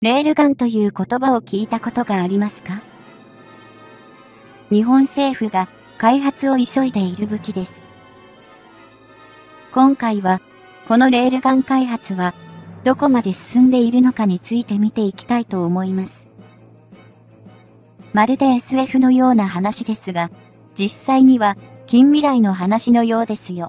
レールガンという言葉を聞いたことがありますか？日本政府が開発を急いでいる武器です。今回は、このレールガン開発は、どこまで進んでいるのかについて見ていきたいと思います。まるで SF のような話ですが、実際には近未来の話のようですよ。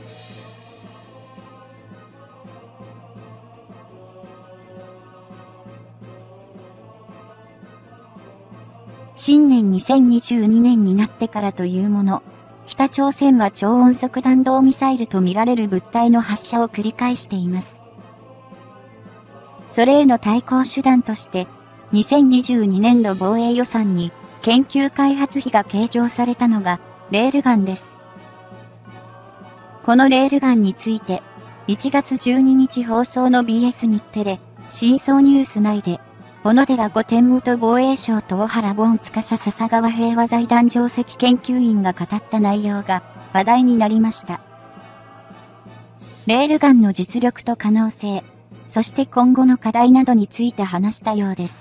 新年2022年になってからというもの、北朝鮮は超音速弾道ミサイルとみられる物体の発射を繰り返しています。それへの対抗手段として、2022年度防衛予算に研究開発費が計上されたのがレールガンです。このレールガンについて、1月12日放送の BS 日テレ、深層ニュース内で、小野寺御殿元防衛省と小原凡司笹川平和財団上席研究員が語った内容が話題になりました。レールガンの実力と可能性、そして今後の課題などについて話したようです。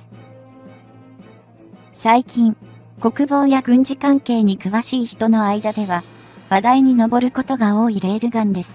最近、国防や軍事関係に詳しい人の間では、話題に上ることが多いレールガンです。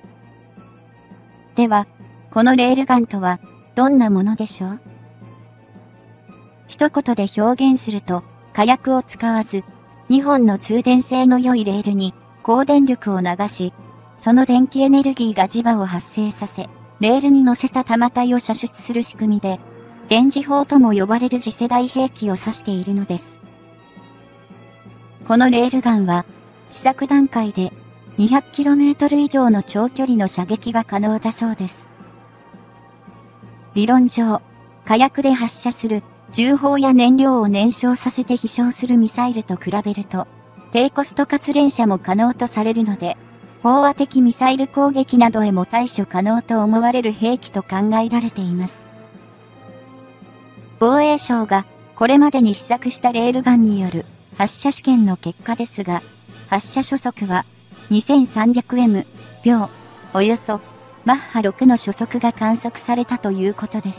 では、このレールガンとはどんなものでしょう？一言で表現すると、火薬を使わず、2本の通電性の良いレールに高電力を流し、その電気エネルギーが磁場を発生させ、レールに乗せた弾体を射出する仕組みで、電磁砲とも呼ばれる次世代兵器を指しているのです。このレールガンは、試作段階で 200km 以上の長距離の射撃が可能だそうです。理論上、火薬で発射する銃砲や燃料を燃焼させて飛翔するミサイルと比べると、低コストかつ連射も可能とされるので、飽和的ミサイル攻撃などへも対処可能と思われる兵器と考えられています。防衛省がこれまでに試作したレールガンによる発射試験の結果ですが、発射初速は 2300m 秒、およそマッハ6の初速が観測されたということです。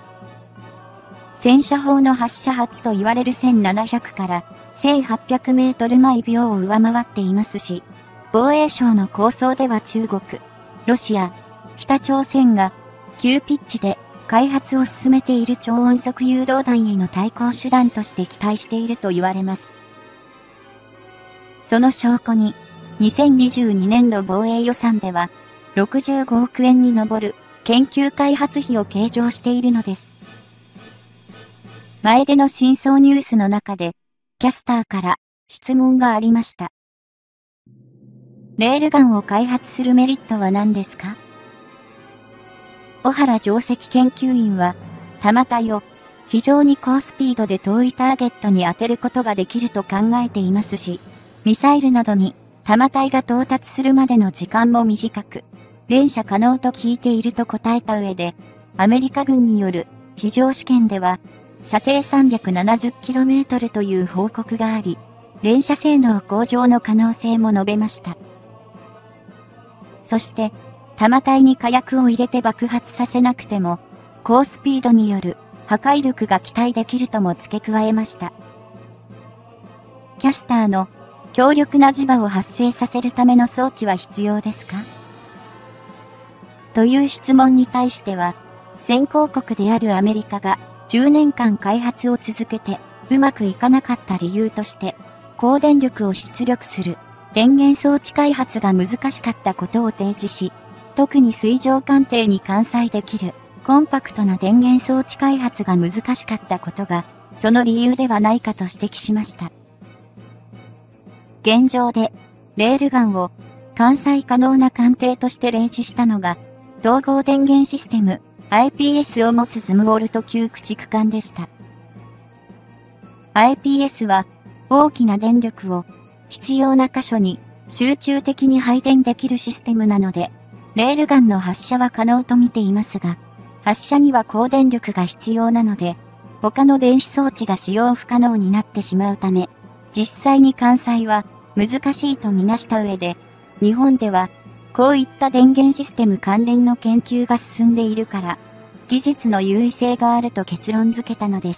戦車砲の発射発と言われる1700から1800メートル毎秒を上回っていますし、防衛省の構想では中国、ロシア、北朝鮮が急ピッチで開発を進めている超音速誘導弾への対抗手段として期待していると言われます。その証拠に、2022年度防衛予算では65億円に上る研究開発費を計上しているのです。前での深層ニュースの中で、キャスターから質問がありました。レールガンを開発するメリットは何ですか？小原上席研究員は、弾体を非常に高スピードで遠いターゲットに当てることができると考えていますし、ミサイルなどに弾体が到達するまでの時間も短く、連射可能と聞いていると答えた上で、アメリカ軍による地上試験では、射程 370km という報告があり、連射性能向上の可能性も述べました。そして、弾体に火薬を入れて爆発させなくても、高スピードによる破壊力が期待できるとも付け加えました。キャスターの強力な磁場を発生させるための装置は必要ですか？という質問に対しては、先行国であるアメリカが10年間開発を続けてうまくいかなかった理由として、高電力を出力する電源装置開発が難しかったことを提示し、特に水上艦艇に艦載できるコンパクトな電源装置開発が難しかったことが、その理由ではないかと指摘しました。現状で、レールガンを艦載可能な艦艇として例示したのが、統合電源システム IPS を持つズムウォルト級駆逐艦でした。IPS は大きな電力を必要な箇所に集中的に配電できるシステムなので、レールガンの発射は可能と見ていますが、発射には高電力が必要なので、他の電子装置が使用不可能になってしまうため、実際に艦載は難しいとみなした上で、日本ではこういった電源システム関連の研究が進んでいるから、 技術の優位性があると結論付けたのです。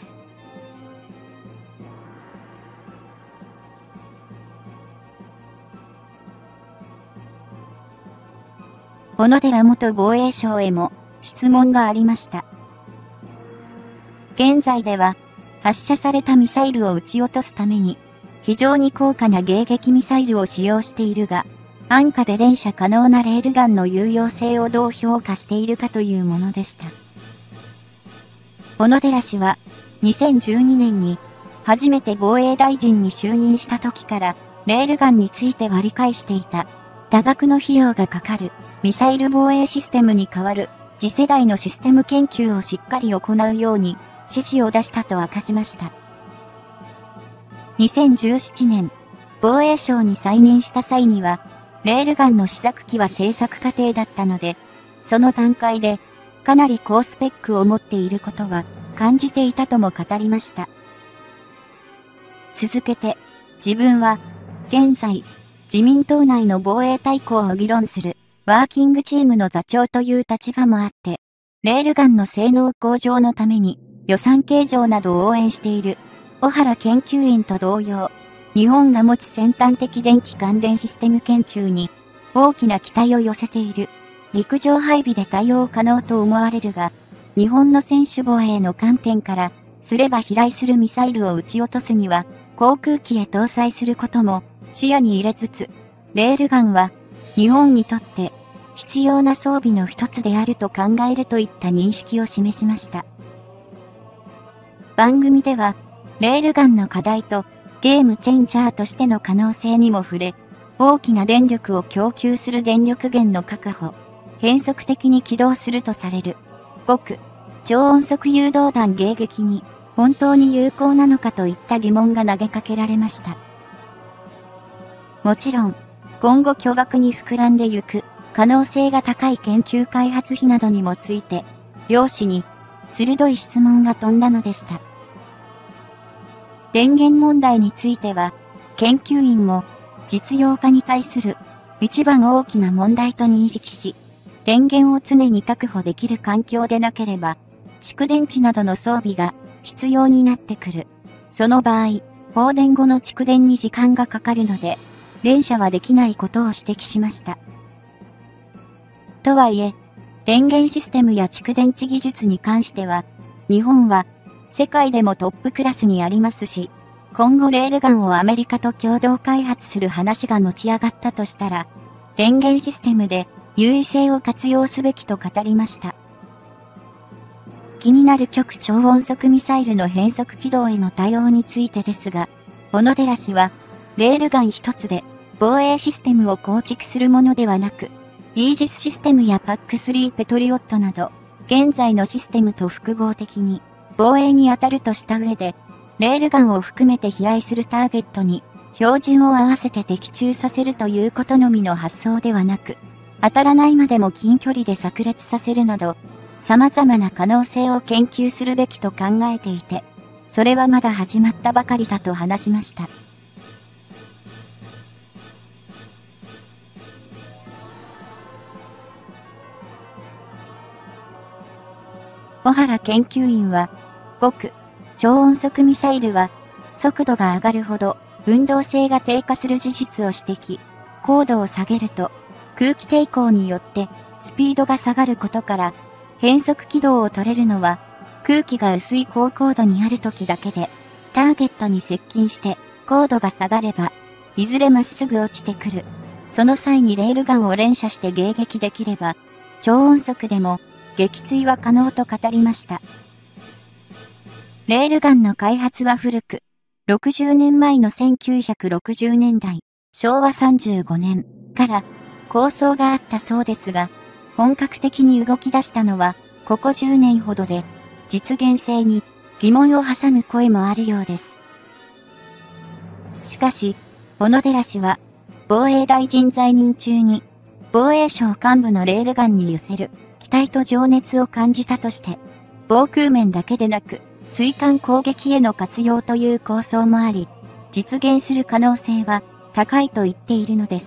小野寺元防衛相へも質問がありました。現在では発射されたミサイルを撃ち落とすために非常に高価な迎撃ミサイルを使用しているが、安価で連射可能なレールガンの有用性をどう評価しているかというものでした。小野寺氏は2012年に初めて防衛大臣に就任した時からレールガンについては理解していた。多額の費用がかかるミサイル防衛システムに代わる次世代のシステム研究をしっかり行うように指示を出したと明かしました。2017年、防衛省に再任した際には、レールガンの試作機は製作過程だったので、その段階でかなり高スペックを持っていることは感じていたとも語りました。続けて、自分は現在、自民党内の防衛大綱を議論するワーキングチームの座長という立場もあって、レールガンの性能向上のために予算計上などを応援している小原研究員と同様、日本が持つ先端的電気関連システム研究に大きな期待を寄せている。陸上配備で対応可能と思われるが、日本の専守防衛の観点からすれば飛来するミサイルを撃ち落とすには航空機へ搭載することも視野に入れつつ、レールガンは日本にとって必要な装備の一つであると考えるといった認識を示しました。番組では、レールガンの課題とゲームチェンジャーとしての可能性にも触れ、大きな電力を供給する電力源の確保、変則的に起動するとされる極超音速誘導弾迎撃に本当に有効なのかといった疑問が投げかけられました。もちろん、今後巨額に膨らんでゆく可能性が高い研究開発費などにもついて、両氏に鋭い質問が飛んだのでした。電源問題については、研究員も実用化に対する一番大きな問題と認識し、電源を常に確保できる環境でなければ、蓄電池などの装備が必要になってくる。その場合、放電後の蓄電に時間がかかるので、連射はできないことを指摘しました。とはいえ、電源システムや蓄電池技術に関しては、日本は世界でもトップクラスにありますし、今後レールガンをアメリカと共同開発する話が持ち上がったとしたら、電源システムで優位性を活用すべきと語りました。気になる極超音速ミサイルの変則軌道への対応についてですが、小野寺氏は、レールガン一つで防衛システムを構築するものではなく、イージスシステムやPAC-3ペトリオットなど、現在のシステムと複合的に防衛に当たるとした上で、レールガンを含めて飛来するターゲットに標準を合わせて的中させるということのみの発想ではなく、当たらないまでも近距離で炸裂させるなど、様々な可能性を研究するべきと考えていて、それはまだ始まったばかりだと話しました。小原研究員は、極超音速ミサイルは、速度が上がるほど運動性が低下する事実を指摘。高度を下げると、空気抵抗によってスピードが下がることから、変則軌道を取れるのは、空気が薄い高高度にある時だけで、ターゲットに接近して高度が下がれば、いずれまっすぐ落ちてくる。その際にレールガンを連射して迎撃できれば、超音速でも撃墜は可能と語りました。レールガンの開発は古く、60年前の1960年代、昭和35年から構想があったそうですが、本格的に動き出したのは、ここ10年ほどで、実現性に疑問を挟む声もあるようです。しかし、小野寺氏は、防衛大臣在任中に、防衛省幹部のレールガンに寄せる期待と情熱を感じたとして、防空面だけでなく、追艦攻撃への活用という構想もあり、実現する可能性は高いと言っているのです。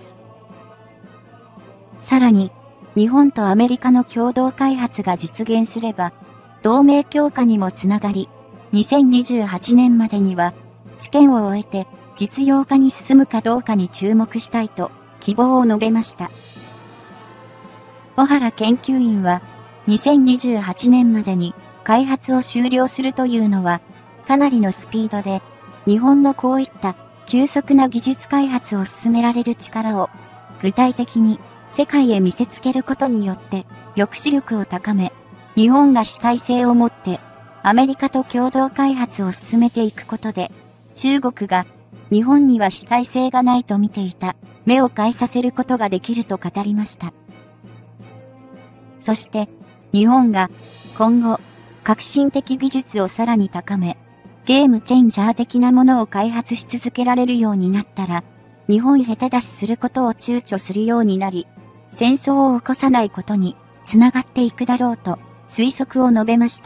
さらに、日本とアメリカの共同開発が実現すれば、 同盟強化にもつながり、2028年までには試験を終えて実用化に進むかどうかに注目したいと希望を述べました。小原研究員は、2028年までに開発を終了するというのは、かなりのスピードで、日本のこういった急速な技術開発を進められる力を、具体的に世界へ見せつけることによって、抑止力を高め、日本が主体性を持って、アメリカと共同開発を進めていくことで、中国が日本には主体性がないと見ていた目を変えさせることができると語りました。そして、日本が今後、革新的技術をさらに高め、ゲームチェンジャー的なものを開発し続けられるようになったら、日本下手出しすることを躊躇するようになり、戦争を起こさないことにつながっていくだろうと推測を述べました。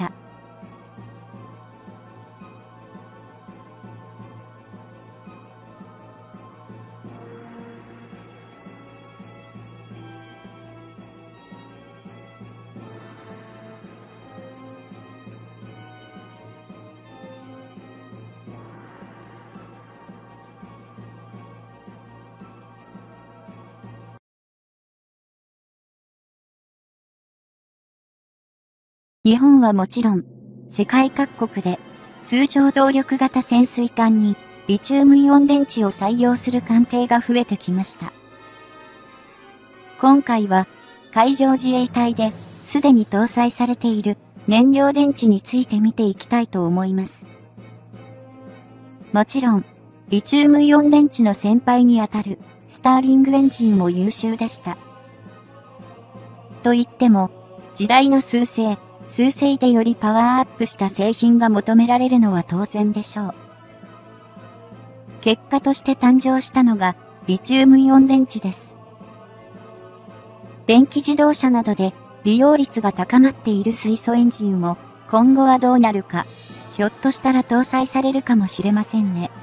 日本はもちろん、世界各国で通常動力型潜水艦にリチウムイオン電池を採用する艦艇が増えてきました。今回は海上自衛隊ですでに搭載されている燃料電池について見ていきたいと思います。もちろん、リチウムイオン電池の先輩にあたるスターリングエンジンも優秀でした。と言っても、時代の趨勢でよりパワーアップした製品が求められるのは当然でしょう。結果として誕生したのがリチウムイオン電池です。電気自動車などで利用率が高まっている水素エンジンも今後はどうなるか、ひょっとしたら搭載されるかもしれませんね。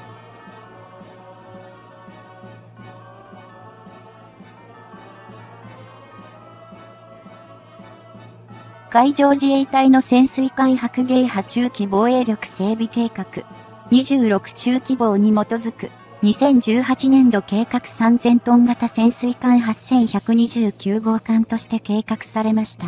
海上自衛隊の潜水艦白鯨波中期防衛力整備計画26中期防に基づく2018年度計画3000トン型潜水艦8129号艦として計画されました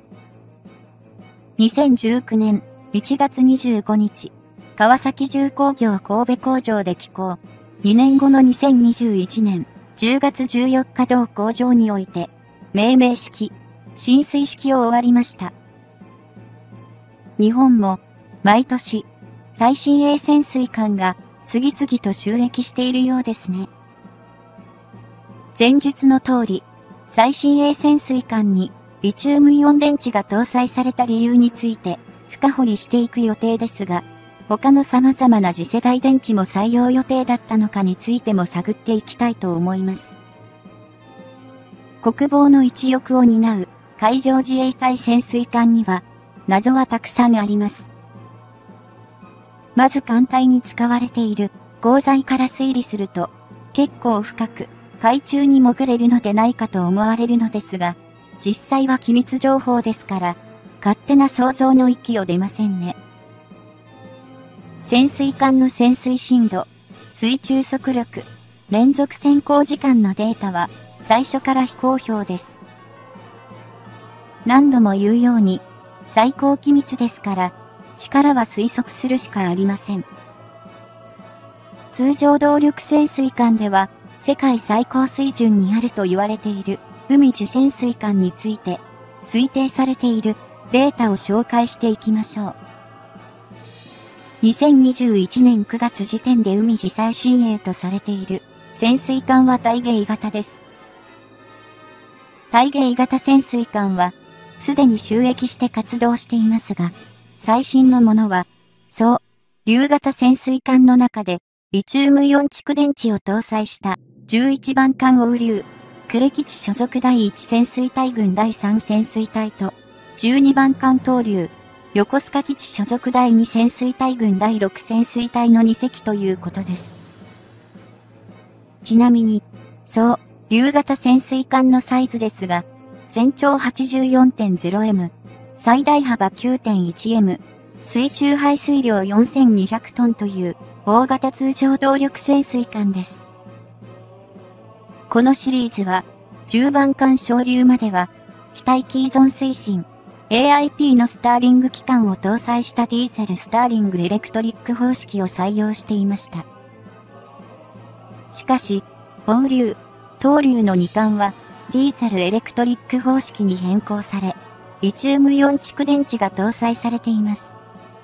。2019年1月25日、川崎重工業神戸工場で起工。2年後の2021年10月14日同工場において、命名式、進水式を終わりました。日本も、毎年、最新鋭潜水艦が次々と就役しているようですね。前述の通り、最新鋭潜水艦にリチウムイオン電池が搭載された理由について深掘りしていく予定ですが、他の様々な次世代電池も採用予定だったのかについても探っていきたいと思います。国防の一翼を担う海上自衛隊潜水艦には謎はたくさんあります。まず艦隊に使われている鋼材から推理すると結構深く海中に潜れるのでないかと思われるのですが、実際は機密情報ですから勝手な想像の域を出ませんね。潜水艦の潜水深度、水中速力、連続潜航時間のデータは最初から非公表です。何度も言うように最高機密ですから力は推測するしかありません。通常動力潜水艦では世界最高水準にあると言われている海地潜水艦について推定されているデータを紹介していきましょう。2021年9月時点で海地最新鋭とされている潜水艦は大鯨型です。大鯨型潜水艦はすでに就役して活動していますが、最新のものは、竜型潜水艦の中でリチウムイオン蓄電池を搭載した11番艦欧竜、呉基地所属第1潜水隊群第3潜水隊と12番艦東竜、横須賀基地所属第2潜水隊群第6潜水隊の2隻ということです。ちなみに、竜型潜水艦のサイズですが、全長 84.0m、 最大幅 9.1m、水中排水量4200トンという大型通常動力潜水艦です。このシリーズは、10番艦昇竜までは、非待機依存推進、AIP のスターリング機関を搭載したディーゼルスターリングエレクトリック方式を採用していました。しかし、放流、東流の2艦は、ディーゼルエレクトリック方式に変更され、リチウムイオン蓄電池が搭載されています。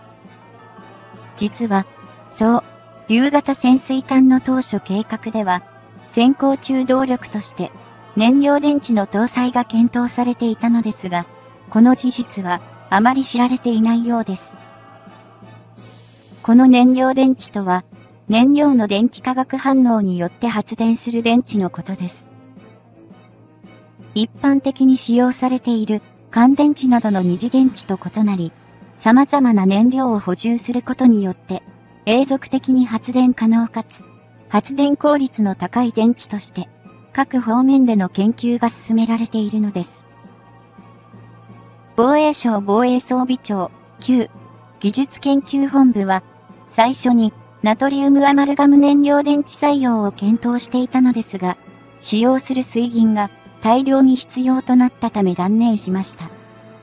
実は、竜型潜水艦の当初計画では、先行中動力として、燃料電池の搭載が検討されていたのですが、この事実はあまり知られていないようです。この燃料電池とは、燃料の電気化学反応によって発電する電池のことです。一般的に使用されている乾電池などの二次電池と異なり、様々な燃料を補充することによって、永続的に発電可能かつ、発電効率の高い電池として、各方面での研究が進められているのです。防衛省防衛装備庁旧技術研究本部は、最初にナトリウムアマルガム燃料電池採用を検討していたのですが、使用する水銀が大量に必要となったため断念しました。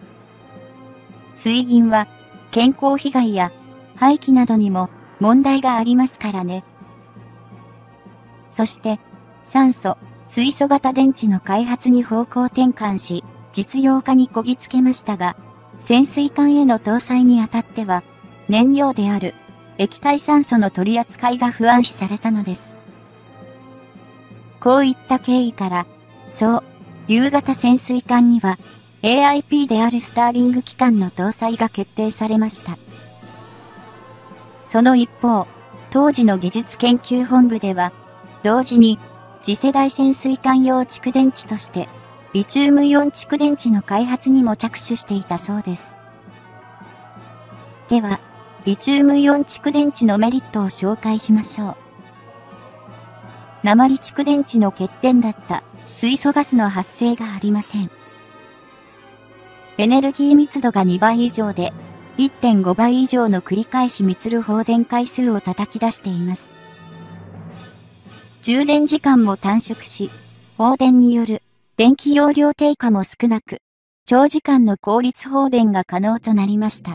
水銀は健康被害や廃棄などにも問題がありますからね。そして酸素、水素型電池の開発に方向転換し、実用化にこぎつけましたが、潜水艦への搭載にあたっては、燃料である液体酸素の取り扱いが不安視されたのです。こういった経緯から、竜型潜水艦には AIP であるスターリング機関の搭載が決定されました。その一方、当時の技術研究本部では、同時に次世代潜水艦用蓄電池として、リチウムイオン蓄電池の開発にも着手していたそうです。では、リチウムイオン蓄電池のメリットを紹介しましょう。鉛蓄電池の欠点だった水素ガスの発生がありません。エネルギー密度が2倍以上で 1.5 倍以上の繰り返し満る放電回数を叩き出しています。充電時間も短縮し、放電による電気容量低下も少なく、長時間の効率放電が可能となりました。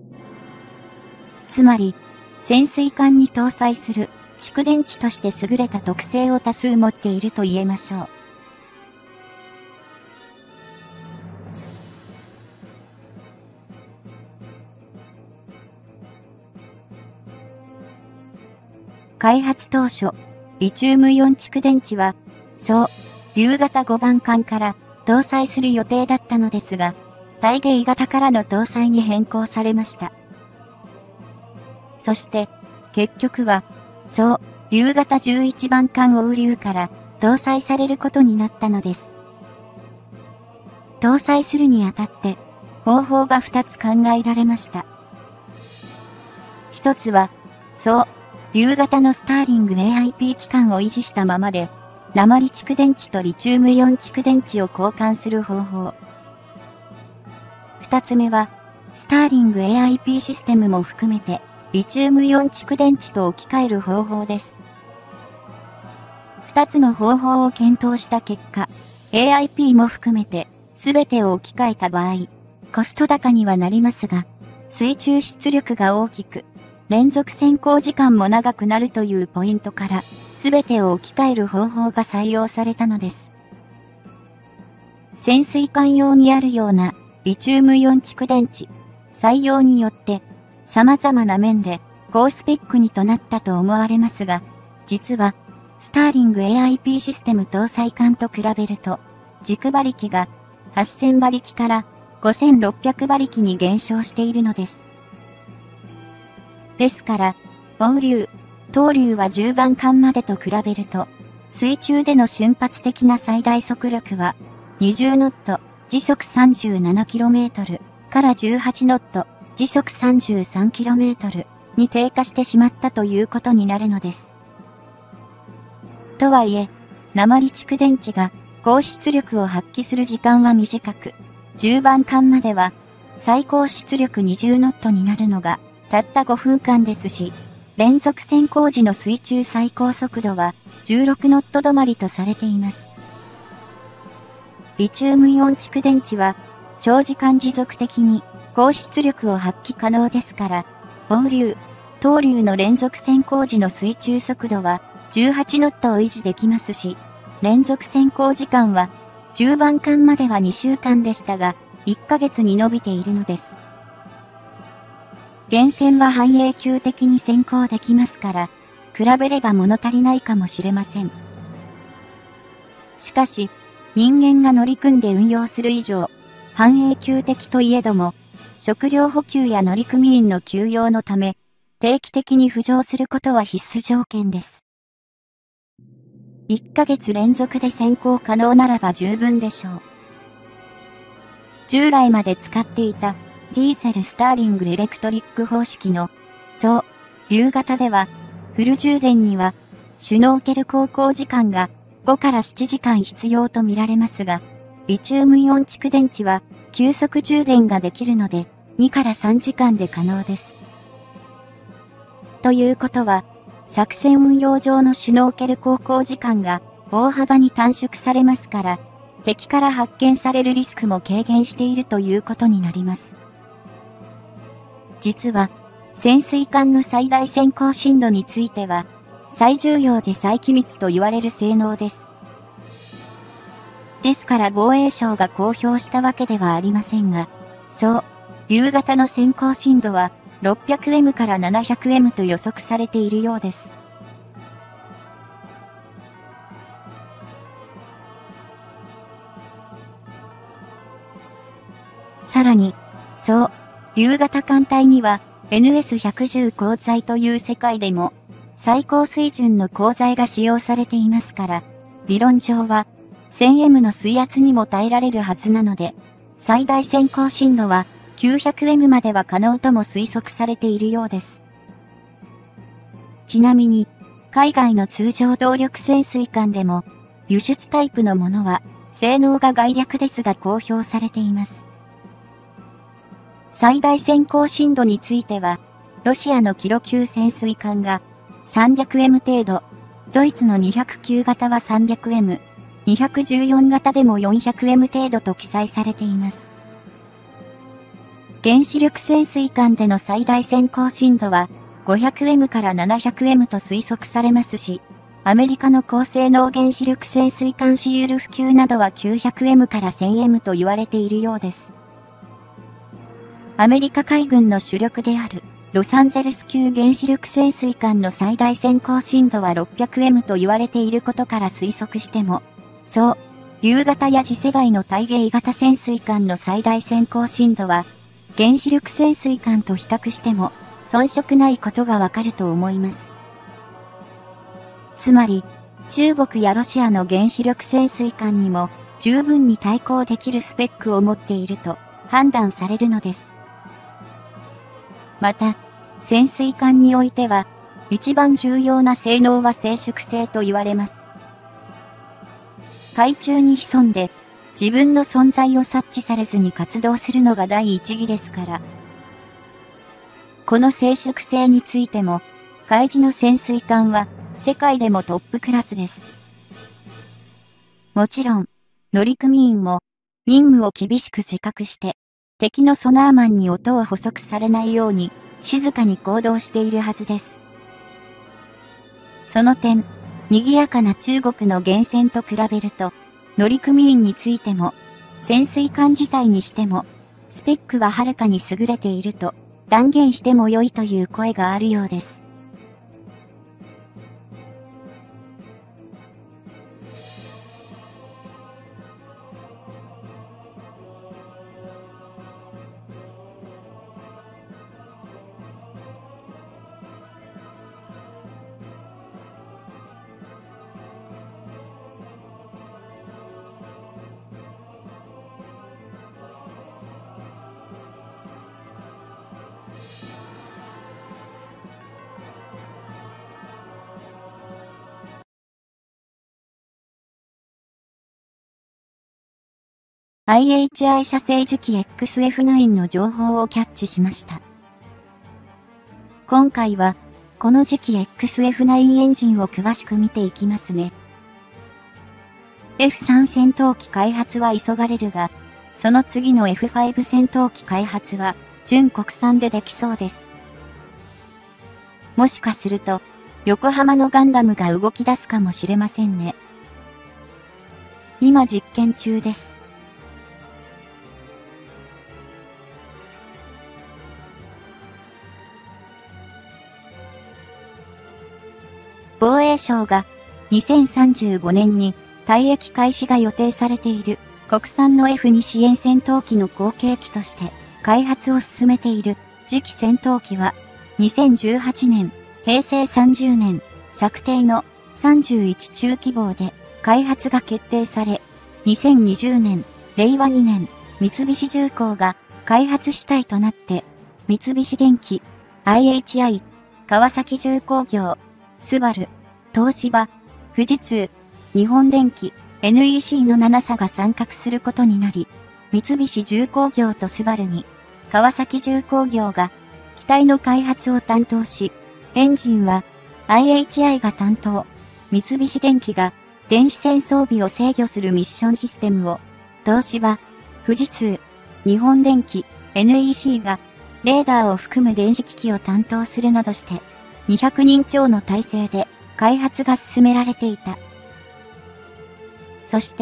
つまり、潜水艦に搭載する蓄電池として優れた特性を多数持っていると言えましょう。開発当初、リチウムイオン蓄電池は、竜型5番艦から搭載する予定だったのですが、大芸型からの搭載に変更されました。そして、結局は、竜型11番艦オウリュウから搭載されることになったのです。搭載するにあたって、方法が2つ考えられました。一つは、竜型のスターリング AIP 機関を維持したままで、鉛蓄電池とリチウムイオン蓄電池を交換する方法。二つ目は、スターリング AIP システムも含めて、リチウムイオン蓄電池と置き換える方法です。二つの方法を検討した結果、AIP も含めて、すべてを置き換えた場合、コスト高にはなりますが、水中出力が大きく、連続潜航時間も長くなるというポイントから、すべてを置き換える方法が採用されたのです。潜水艦用にあるようなリチウムイオン蓄電池、採用によって、様々な面で高スペックにとなったと思われますが、実は、スターリング AIP システム搭載艦と比べると、軸馬力が8000馬力から5600馬力に減少しているのです。ですから、オウリュウ、東流は10番艦までと比べると、水中での瞬発的な最大速力は、20ノット、時速 37km から18ノット、時速 33km に低下してしまったということになるのです。とはいえ、鉛蓄電池が高出力を発揮する時間は短く、10番艦までは最高出力20ノットになるのがたった5分間ですし、連続潜航時の水中最高速度は16ノット止まりとされています。リチウムイオン蓄電池は長時間持続的に高出力を発揮可能ですから、放流、投流の連続潜航時の水中速度は18ノットを維持できますし、連続潜航時間は10番間までは2週間でしたが、1ヶ月に伸びているのです。原潜は半永久的に潜航できますから、比べれば物足りないかもしれません。しかし、人間が乗り組んで運用する以上、半永久的といえども、食料補給や乗組員の休養のため、定期的に浮上することは必須条件です。1ヶ月連続で潜航可能ならば十分でしょう。従来まで使っていたディーゼルスターリングエレクトリック方式の総流型ではフル充電にはシュノーケル航行時間が5から7時間必要とみられますが、リチウムイオン蓄電池は急速充電ができるので2から3時間で可能です。ということは、作戦運用上のシュノーケル航行時間が大幅に短縮されますから、敵から発見されるリスクも軽減しているということになります。実は、潜水艦の最大潜航深度については、最重要で最機密と言われる性能です。ですから防衛省が公表したわけではありませんが、そう流型の潜航深度は 600M から 700M と予測されているようです。さらに、そう流型艦隊には NS110 鋼材という世界でも最高水準の鋼材が使用されていますから、理論上は 1000M の水圧にも耐えられるはずなので、最大潜航深度は 900M までは可能とも推測されているようです。ちなみに、海外の通常動力潜水艦でも、輸出タイプのものは、性能が概略ですが公表されています。最大潜航深度については、ロシアのキロ級潜水艦が 300M 程度、ドイツの209型は 300M、214型でも 400M 程度と記載されています。原子力潜水艦での最大潜航深度は 500M から 700M と推測されますし、アメリカの高性能原子力潜水艦シールフ級などは 900M から 1000M と言われているようです。アメリカ海軍の主力であるロサンゼルス級原子力潜水艦の最大潜航深度は 600M と言われていることから推測しても、そう、流型や次世代の対迎型潜水艦の最大潜航深度は、原子力潜水艦と比較しても遜色ないことがわかると思います。つまり、中国やロシアの原子力潜水艦にも十分に対抗できるスペックを持っていると判断されるのです。また、潜水艦においては、一番重要な性能は静粛性と言われます。海中に潜んで、自分の存在を察知されずに活動するのが第一義ですから。この静粛性についても、海自の潜水艦は世界でもトップクラスです。もちろん、乗組員も任務を厳しく自覚して、敵のソナーマンに音を捕捉されないように静かに行動しているはずです。その点、賑やかな中国の原潜と比べると、乗組員についても、潜水艦自体にしても、スペックははるかに優れていると断言しても良いという声があるようです。 IHI 社製次期 XF9 の情報をキャッチしました。今回は、この次期 XF9 エンジンを詳しく見ていきますね。F3 戦闘機開発は急がれるが、その次の F5 戦闘機開発は、純国産でできそうです。もしかすると、横浜のガンダムが動き出すかもしれませんね。今実験中です。防衛省が2035年に退役開始が予定されている国産の F2 支援戦闘機の後継機として開発を進めている次期戦闘機は2018年、平成30年策定の31中希望で開発が決定され、2020年、令和2年、三菱重工が開発主体となって三菱電機、IHI、川崎重工業、スバル、東芝、富士通、日本電機、NEC の7社が参画することになり、三菱重工業とスバルに、川崎重工業が機体の開発を担当し、エンジンは IHI が担当、三菱電機が電子戦装備を制御するミッションシステムを、東芝、富士通、日本電機、NEC がレーダーを含む電子機器を担当するなどして、200人超の体制で開発が進められていた。そして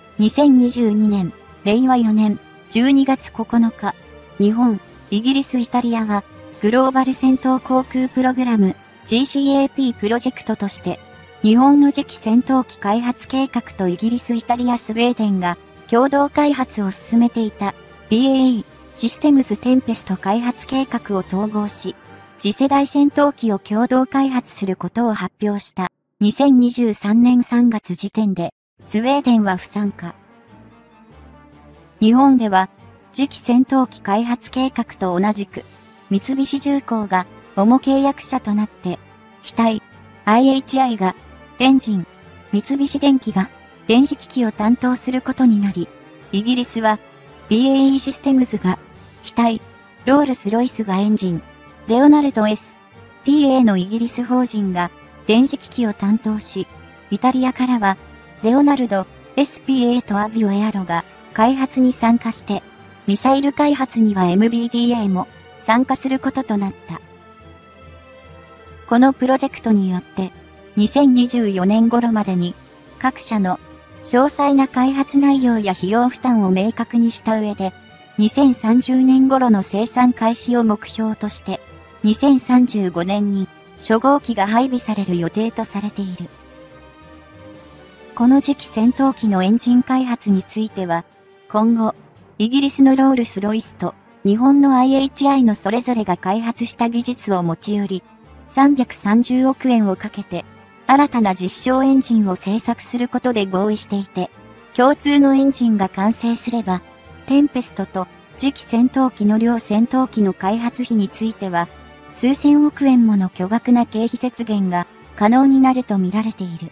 、2022年、令和4年、12月9日、日本、イギリス、イタリアは、グローバル戦闘航空プログラム GCAP プロジェクトとして、日本の次期戦闘機開発計画とイギリス、イタリア、スウェーデンが共同開発を進めていた BAE システムズテンペスト開発計画を統合し、次世代戦闘機を共同開発することを発表した2023年3月時点で、スウェーデンは不参加。日本では、次期戦闘機開発計画と同じく、三菱重工が主契約者となって、機体、IHI がエンジン、三菱電機が電子機器を担当することになり、イギリスは BAE システムズが機体、ロールスロイスがエンジン、レオナルド S、PA のイギリス法人が電子機器を担当し、イタリアからはレオナルド、SPA とアビオエアロが開発に参加して、ミサイル開発には MBDA も参加することとなった。このプロジェクトによって、2024年頃までに各社の詳細な開発内容や費用負担を明確にした上で、2030年頃の生産開始を目標として、2035年に初号機が配備される予定とされている。この次期戦闘機のエンジン開発については、今後、イギリスのロールスロイスと日本の IHI のそれぞれが開発した技術を持ち寄り、330億円をかけて、新たな実証エンジンを製作することで合意していて、共通のエンジンが完成すれば、テンペストと次期戦闘機の両戦闘機の開発費については、数千億円もの巨額な経費節減が可能になると見られている。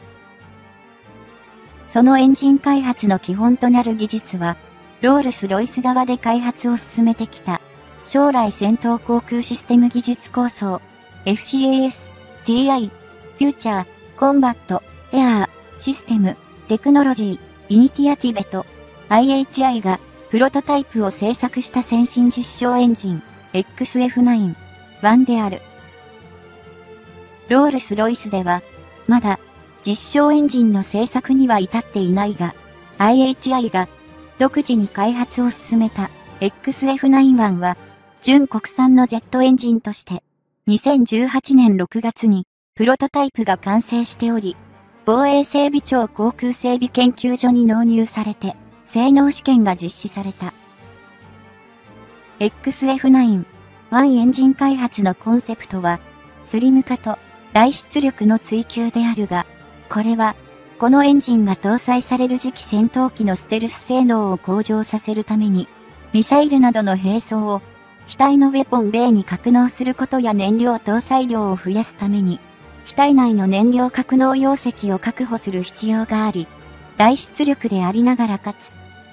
そのエンジン開発の基本となる技術は、ロールスロイス側で開発を進めてきた、将来戦闘航空システム技術構想、FCAS、TI、フューチャー、コンバット、エアー、システム、テクノロジー、イニティアティベと、IHI がプロトタイプを製作した先進実証エンジン、XF9、1である。ロールスロイスでは、まだ実証エンジンの製作には至っていないが、IHI が独自に開発を進めた XF91 は、純国産のジェットエンジンとして、2018年6月にプロトタイプが完成しており、防衛整備庁航空整備研究所に納入されて、性能試験が実施された。XF9、1エンジン開発のコンセプトは、スリム化と大出力の追求であるが、これは、このエンジンが搭載される次期戦闘機のステルス性能を向上させるために、ミサイルなどの兵装を、機体のウェポンベイに格納することや燃料搭載量を増やすために、機体内の燃料格納容積を確保する必要があり、大出力でありながらかつ、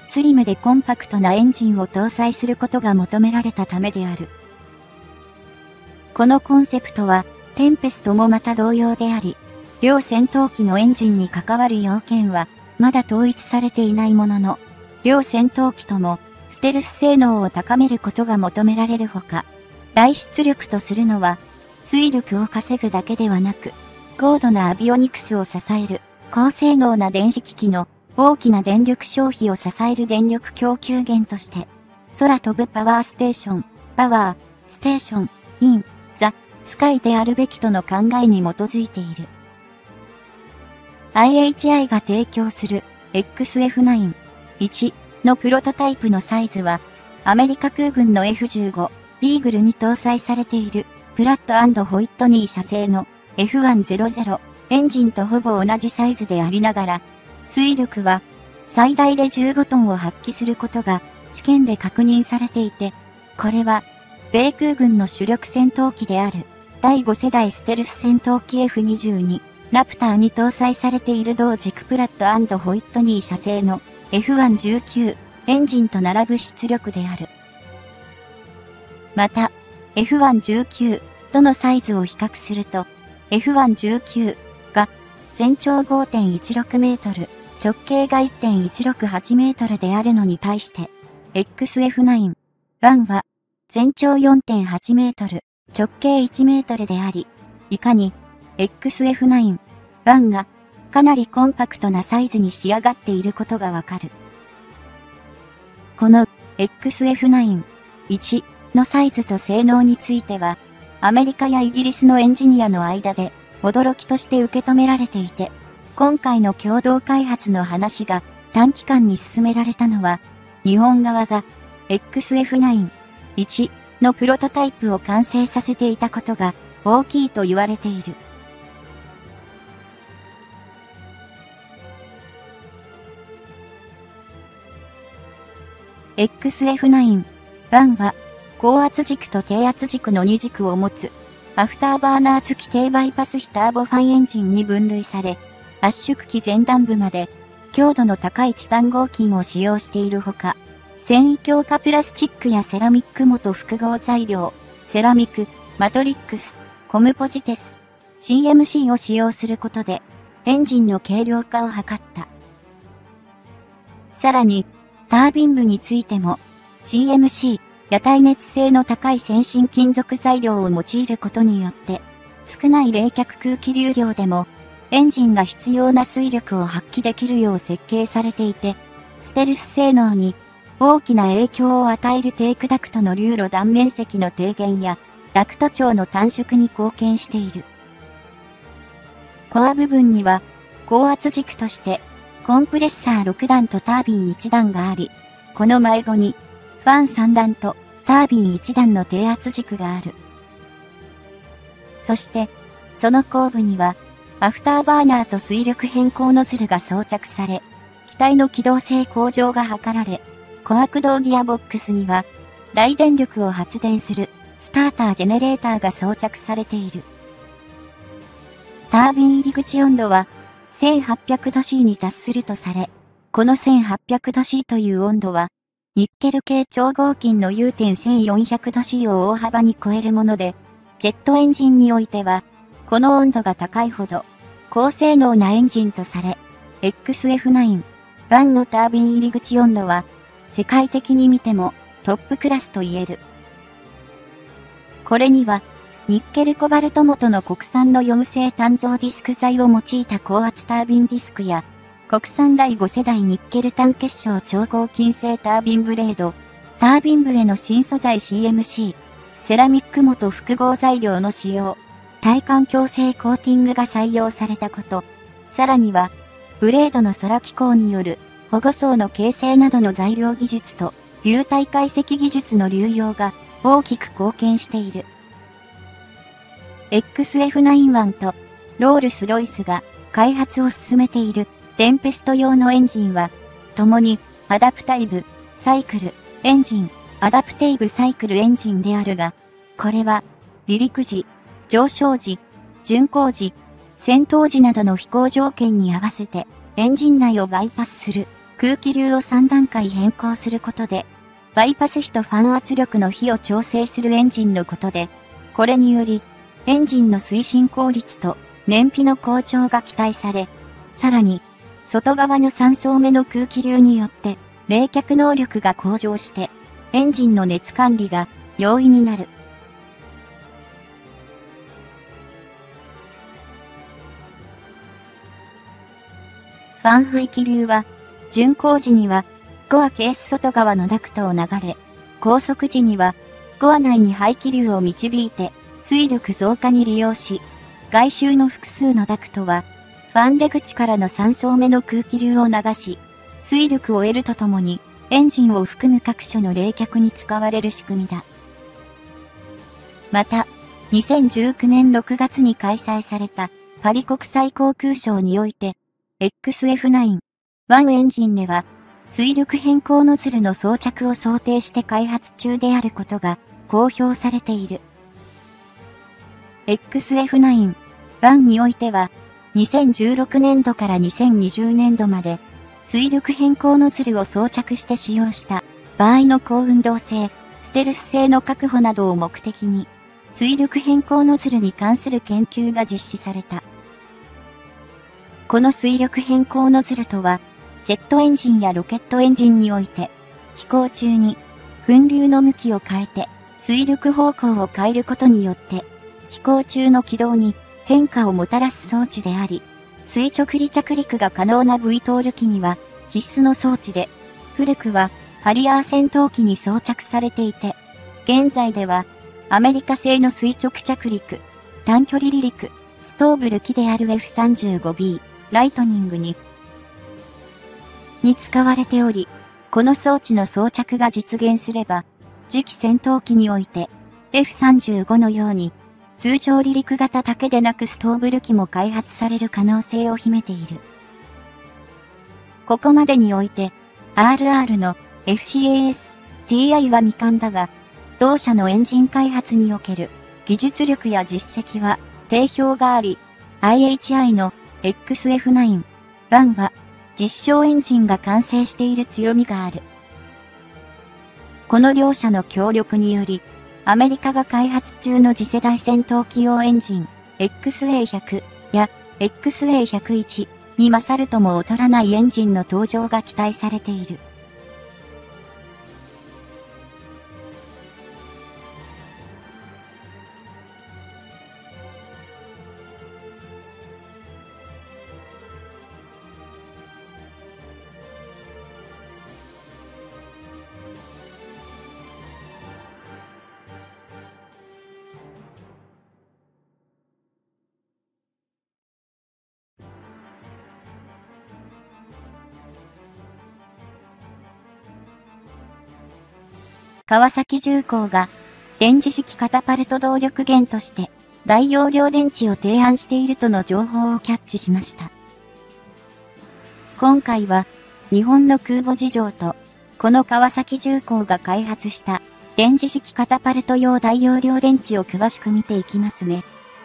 スリムでコンパクトなエンジンを搭載することが求められたためである。このコンセプトは、テンペストもまた同様であり、両戦闘機のエンジンに関わる要件は、まだ統一されていないものの、両戦闘機とも、ステルス性能を高めることが求められるほか、大出力とするのは、推力を稼ぐだけではなく、高度なアビオニクスを支える、高性能な電子機器の大きな電力消費を支える電力供給源として、空飛ぶパワーステーション、パワー、ステーション、イン、ザ、スカイであるべきとの考えに基づいている。IHI が提供する XF9-1 のプロトタイプのサイズは、アメリカ空軍の F15 イーグルに搭載されているプラット&ホイットニー社製の F100 エンジンとほぼ同じサイズでありながら、推力は最大で15トンを発揮することが試験で確認されていて、これは米空軍の主力戦闘機である第5世代ステルス戦闘機 F22 ラプターに搭載されている同軸プラット&ホイットニー社製の F119 エンジンと並ぶ出力である。また、F119 とのサイズを比較すると、F119 が全長 5.16 メートル、直径が 1.168 メートルであるのに対して、XF9-1 は全長 4.8 メートル、直径1メートルであり、いかにXF9-1 がかなりコンパクトなサイズに仕上がっていることがわかる。この XF9-1 のサイズと性能については、アメリカやイギリスのエンジニアの間で驚きとして受け止められていて、今回の共同開発の話が短期間に進められたのは、日本側が XF9-1 のプロトタイプを完成させていたことが大きいと言われている。XF9-1 は高圧軸と低圧軸の2軸を持つアフターバーナー付き低バイパス比ターボファンエンジンに分類され、圧縮機前段部まで強度の高いチタン合金を使用しているほか、繊維強化プラスチックやセラミック元複合材料、セラミック、マトリックス、コムポジテス、CMC を使用することで、エンジンの軽量化を図った。さらに、タービン部についても、CMC、や耐熱性の高い先進金属材料を用いることによって、少ない冷却空気流量でも、エンジンが必要な推力を発揮できるよう設計されていて、ステルス性能に大きな影響を与えるテークダクトの流路断面積の低減や、ダクト長の短縮に貢献している。コア部分には、高圧軸として、コンプレッサー6段とタービン1段があり、この前後に、ファン3段とタービン1段の低圧軸がある。そして、その後部には、アフターバーナーと推力変更ノズルが装着され、機体の機動性向上が図られ、コア駆動ギアボックスには、大電力を発電するスタータージェネレーターが装着されている。タービン入り口温度は、1800度 C に達するとされ、この1800度 C という温度は、ニッケル系超合金の U.1400 度 C を大幅に超えるもので、ジェットエンジンにおいては、この温度が高いほど、高性能なエンジンとされ、XF9-1 のタービン入り口温度は、世界的に見てもトップクラスと言える。これには、ニッケルコバルト元の国産の4製単造ディスク材を用いた高圧タービンディスクや、国産第5世代ニッケル単結晶超合金製タービンブレード、タービン部への新素材 CMC、セラミック元複合材料の使用、耐環境性コーティングが採用されたこと、さらには、ブレードの空気口による保護層の形成などの材料技術と流体解析技術の流用が大きく貢献している。XF9-1 とロールスロイスが開発を進めているテンペスト用のエンジンは、共にアダプタイブサイクルエンジン、アダプテイブサイクルエンジンであるが、これは離陸時、上昇時、巡航時、戦闘時などの飛行条件に合わせてエンジン内をバイパスする空気流を3段階変更することで、バイパス比とファン圧力の比を調整するエンジンのことで、これにより、エンジンの推進効率と燃費の向上が期待され、さらに、外側の3層目の空気流によって、冷却能力が向上して、エンジンの熱管理が容易になる。ファン排気流は、巡航時には、コアケース外側のダクトを流れ、高速時には、コア内に排気流を導いて、推力増加に利用し、外周の複数のダクトは、ファン出口からの3層目の空気流を流し、推力を得るとともに、エンジンを含む各所の冷却に使われる仕組みだ。また、2019年6月に開催されたパリ国際航空ショーにおいて、XF9-1 エンジンでは、推力変更ノズルの装着を想定して開発中であることが公表されている。XF9-1 においては、2016年度から2020年度まで、推力変更ノズルを装着して使用した場合の高運動性、ステルス性の確保などを目的に、推力変更ノズルに関する研究が実施された。この推力変更ノズルとは、ジェットエンジンやロケットエンジンにおいて、飛行中に、噴流の向きを変えて、推力方向を変えることによって、飛行中の軌道に変化をもたらす装置であり、垂直離着陸が可能な VTOL 機には必須の装置で、古くはハリアー戦闘機に装着されていて、現在ではアメリカ製の垂直着陸、短距離離陸、ストーブル機である F35B、ライトニングに使われており、この装置の装着が実現すれば、次期戦闘機において F35 のように通常離陸型だけでなくストーブル機も開発される可能性を秘めている。ここまでにおいて RR の FCAS-TI は未完だが、同社のエンジン開発における技術力や実績は定評があり、IHI の XF9-1 は実証エンジンが完成している強みがある。この両社の協力により、アメリカが開発中の次世代戦闘機用エンジン XA100 や XA101 に勝るとも劣らないエンジンの登場が期待されている。川崎重工が電磁式カタパルト動力源として大容量電池を提案しているとの情報をキャッチしました。今回は日本の空母事情とこの川崎重工が開発した電磁式カタパルト用大容量電池を詳しく見ていきますね。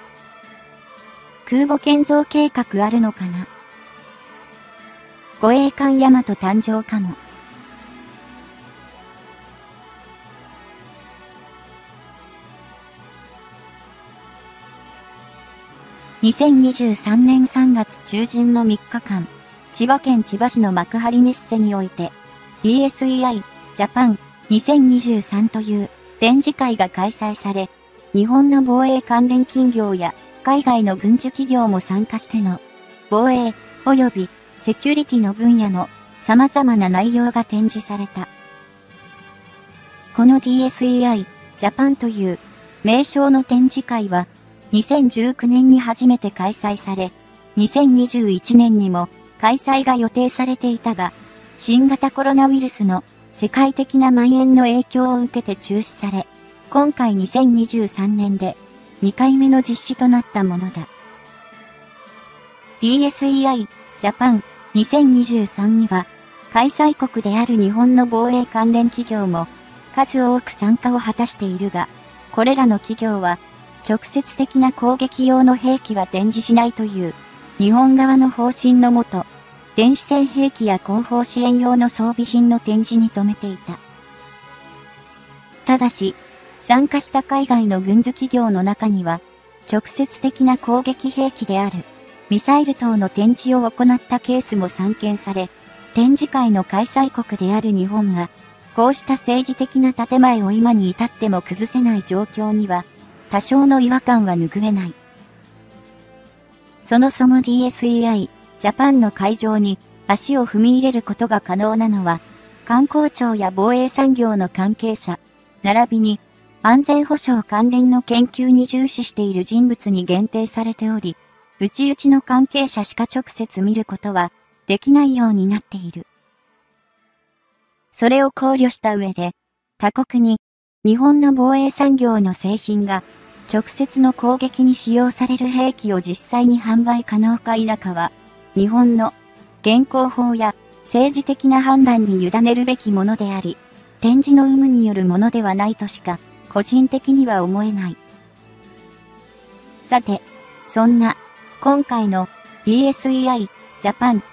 空母建造計画あるのかな？護衛艦大和誕生かも。2023年3月中旬の3日間、千葉県千葉市の幕張メッセにおいて、DSEI ジャパン2023という展示会が開催され、日本の防衛関連企業や海外の軍需企業も参加しての防衛及びセキュリティの分野の様々な内容が展示された。この DSEI ジャパンという名称の展示会は、2019年に初めて開催され、2021年にも開催が予定されていたが、新型コロナウイルスの世界的な蔓延の影響を受けて中止され、今回2023年で2回目の実施となったものだ。DSEI ジャパン2023には、開催国である日本の防衛関連企業も数多く参加を果たしているが、これらの企業は、直接的な攻撃用の兵器は展示しないという日本側の方針のもと、 電子戦兵器や後方支援用の装備品の展示に留めていた。ただし、参加した海外の軍需企業の中には、直接的な攻撃兵器である、ミサイル等の展示を行ったケースも散見され、展示会の開催国である日本が、こうした政治的な建前を今に至っても崩せない状況には、多少の違和感は拭えない。そもそも DSEI、ジャパンの会場に足を踏み入れることが可能なのは、観光庁や防衛産業の関係者、並びに安全保障関連の研究に重視している人物に限定されており、内々の関係者しか直接見ることはできないようになっている。それを考慮した上で、他国に日本の防衛産業の製品が直接の攻撃に使用される兵器を実際に販売可能か否かは、日本の現行法や政治的な判断に委ねるべきものであり、展示の有無によるものではないとしか、個人的には思えない。さて、そんな、今回の DSEI ジャパン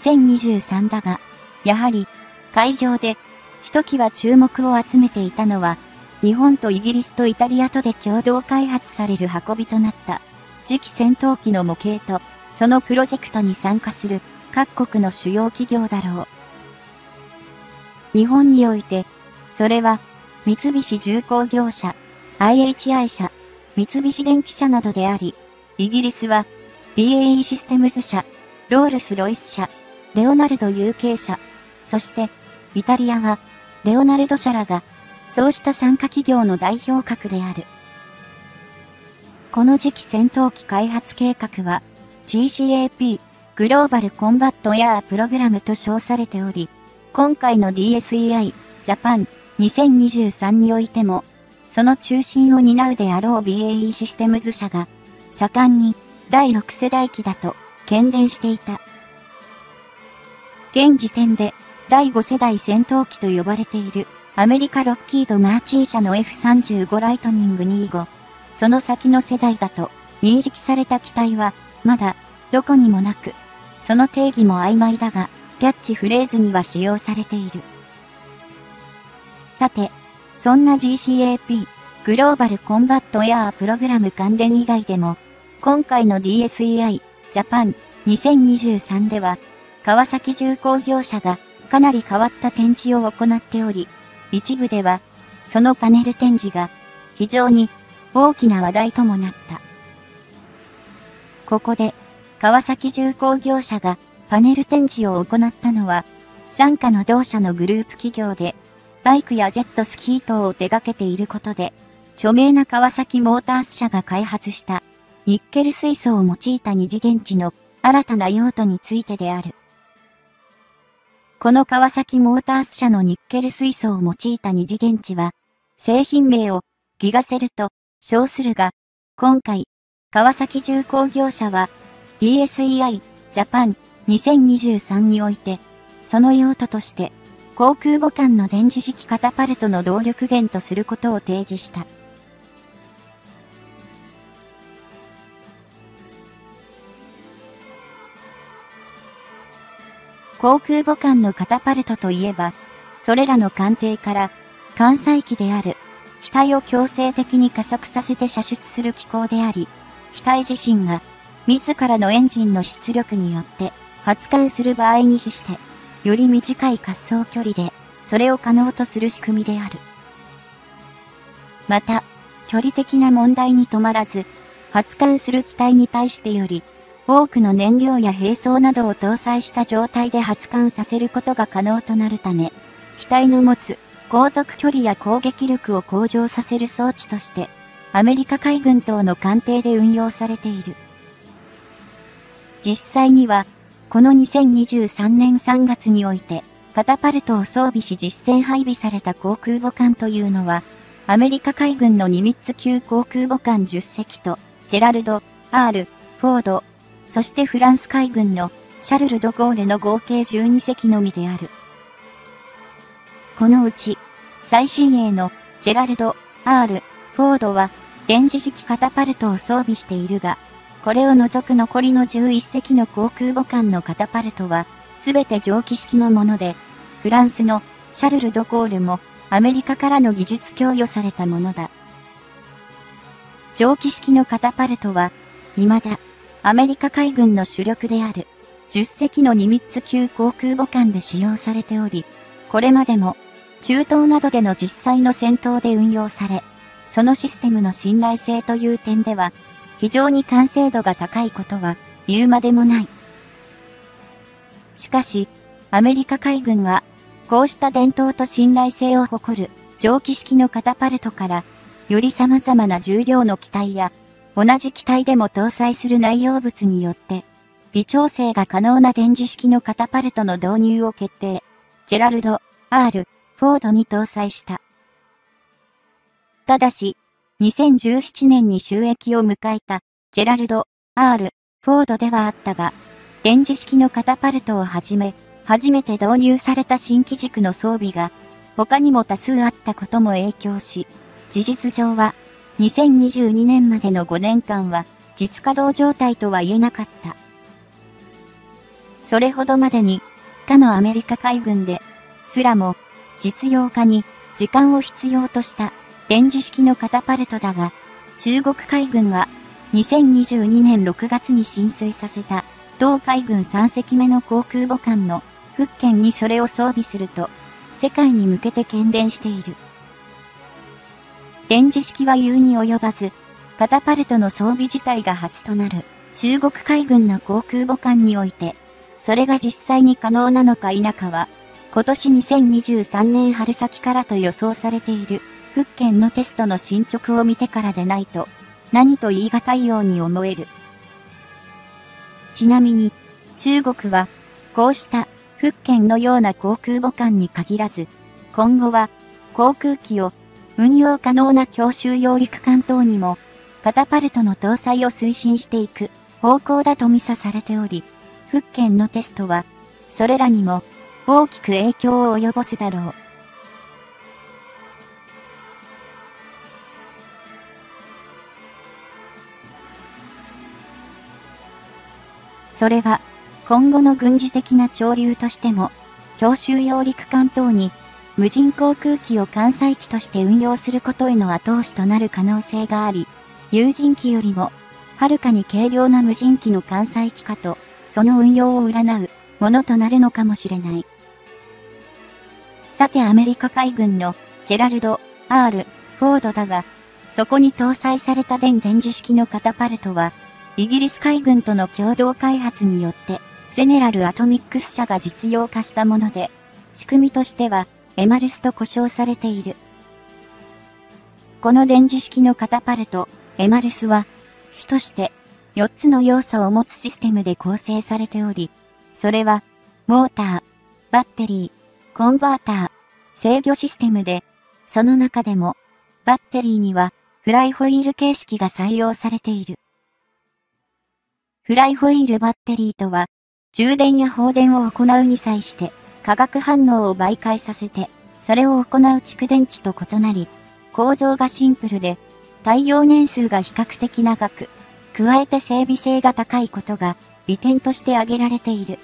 2023だが、やはり、会場で、ひときわ注目を集めていたのは、日本とイギリスとイタリアとで共同開発される運びとなった、次期戦闘機の模型と、そのプロジェクトに参加する各国の主要企業だろう。日本において、それは、三菱重工業社、IHI 社、三菱電機社などであり、イギリスは、BAE システムズ社、ロールスロイス社、レオナルド UK 社、そして、イタリアは、レオナルド社らが、そうした参加企業の代表格である。この次期戦闘機開発計画は、GCAP、グローバルコンバットエアープログラムと称されており、今回の DSEI、ジャパン2023においても、その中心を担うであろう BAE システムズ社が、盛んに第6世代機だと喧伝していた。現時点で第5世代戦闘機と呼ばれているアメリカロッキード・マーチン社の F35 ライトニング25、その先の世代だと認識された機体はまだどこにもなく、その定義も曖昧だが、キャッチフレーズには使用されている。さて、そんな GCAP、グローバルコンバットエアープログラム関連以外でも、今回の DSEI、ジャパン2023では、川崎重工業社がかなり変わった展示を行っており、一部では、そのパネル展示が非常に大きな話題ともなった。ここで、川崎重工業社がパネル展示を行ったのは、傘下の同社のグループ企業で、バイクやジェットスキー等を手掛けていることで、著名な川崎モータース社が開発したニッケル水素を用いた二次電池の新たな用途についてである。この川崎モータース社のニッケル水素を用いた二次電池は、製品名をギガセルと称するが、今回、川崎重工業社は DSEI ジャパン2023において、その用途として、航空母艦の電磁式カタパルトの動力源とすることを提示した。航空母艦のカタパルトといえば、それらの艦艇から艦載機である機体を強制的に加速させて射出する機構であり、機体自身が自らのエンジンの出力によって発艦する場合に比して、より短い滑走距離でそれを可能とする仕組みである。また、距離的な問題に止まらず、発艦する機体に対してより、多くの燃料や兵装などを搭載した状態で発艦させることが可能となるため、機体の持つ航続距離や攻撃力を向上させる装置として、アメリカ海軍等の艦艇で運用されている。実際には、この2023年3月において、カタパルトを装備し実戦配備された航空母艦というのは、アメリカ海軍のニミッツ級航空母艦10隻と、ジェラルド、R、フォード、そしてフランス海軍のシャルル・ド・ゴーレの合計12隻のみである。このうち、最新鋭のジェラルド、R、フォードは電磁式カタパルトを装備しているが、これを除く残りの11隻の航空母艦のカタパルトはすべて蒸気式のもので、フランスのシャルル・ド・ゴールもアメリカからの技術供与されたものだ。蒸気式のカタパルトは、未だアメリカ海軍の主力である10隻のニミッツ級航空母艦で使用されており、これまでも中東などでの実際の戦闘で運用され、そのシステムの信頼性という点では、非常に完成度が高いことは言うまでもない。しかし、アメリカ海軍は、こうした伝統と信頼性を誇る蒸気式のカタパルトから、より様々な重量の機体や、同じ機体でも搭載する内容物によって、微調整が可能な電磁式のカタパルトの導入を決定。ジェラルド・ R ・フォードに搭載した。ただし、2017年に就役を迎えたジェラルド・ R ・フォードではあったが、電磁式のカタパルトをはじめ、初めて導入された新機軸の装備が、他にも多数あったことも影響し、事実上は、2022年までの5年間は、実稼働状態とは言えなかった。それほどまでに、他のアメリカ海軍で、すらも、実用化に時間を必要とした電磁式のカタパルトだが、中国海軍は、2022年6月に進水させた、同海軍3隻目の航空母艦の福建にそれを装備すると、世界に向けて喧伝している。電磁式は言うに及ばず、カタパルトの装備自体が初となる中国海軍の航空母艦において、それが実際に可能なのか否かは、今年2023年春先からと予想されている福建のテストの進捗を見てからでないと、何と言い難いように思える。ちなみに、中国は、こうした福建のような航空母艦に限らず、今後は航空機を運用可能な強襲揚陸艦等にも、カタパルトの搭載を推進していく方向だと見さされており、福建のテストは、それらにも大きく影響を及ぼすだろう。それは、今後の軍事的な潮流としても、強襲揚陸艦等に無人航空機を艦載機として運用することへの後押しとなる可能性があり、有人機よりも、はるかに軽量な無人機の艦載機化と、その運用を占うものとなるのかもしれない。さてアメリカ海軍のジェラルド・ R ・フォードだが、そこに搭載された電磁式のカタパルトは、イギリス海軍との共同開発によって、ゼネラル・アトミックス社が実用化したもので、仕組みとしては、エマルスと呼称されている。この電磁式のカタパルト、エマルスは、主として4つの要素を持つシステムで構成されており、それは、モーター、バッテリー、コンバーター、制御システムで、その中でも、バッテリーには、フライホイール形式が採用されている。フライホイールバッテリーとは、充電や放電を行うに際して、化学反応を媒介させて、それを行う蓄電池と異なり、構造がシンプルで、耐用年数が比較的長く、加えて整備性が高いことが利点として挙げられている。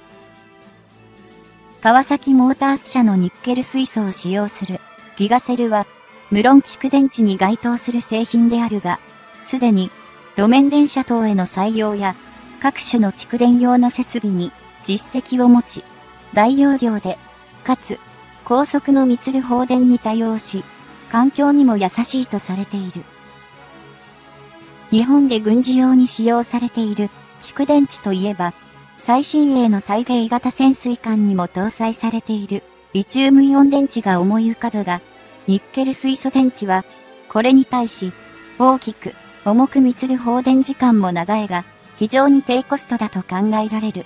川崎モータース社のニッケル水素を使用するギガセルは、無論蓄電池に該当する製品であるが、すでに路面電車等への採用や各種の蓄電用の設備に実績を持ち、大容量で、かつ高速の密る放電に対応し、環境にも優しいとされている。日本で軍事用に使用されている蓄電池といえば、最新鋭の対迎型潜水艦にも搭載されているリチウムイオン電池が思い浮かぶが、ニッケル水素電池は、これに対し、大きく、重く密る放電時間も長いが、非常に低コストだと考えられる。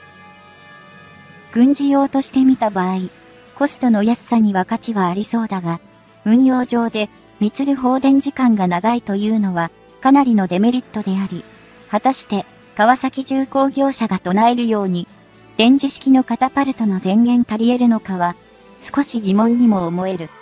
軍事用として見た場合、コストの安さには価値はありそうだが、運用上で密る放電時間が長いというのは、かなりのデメリットであり、果たして、川崎重工業者が唱えるように、電磁式のカタパルトの電源足り得るのかは、少し疑問にも思える。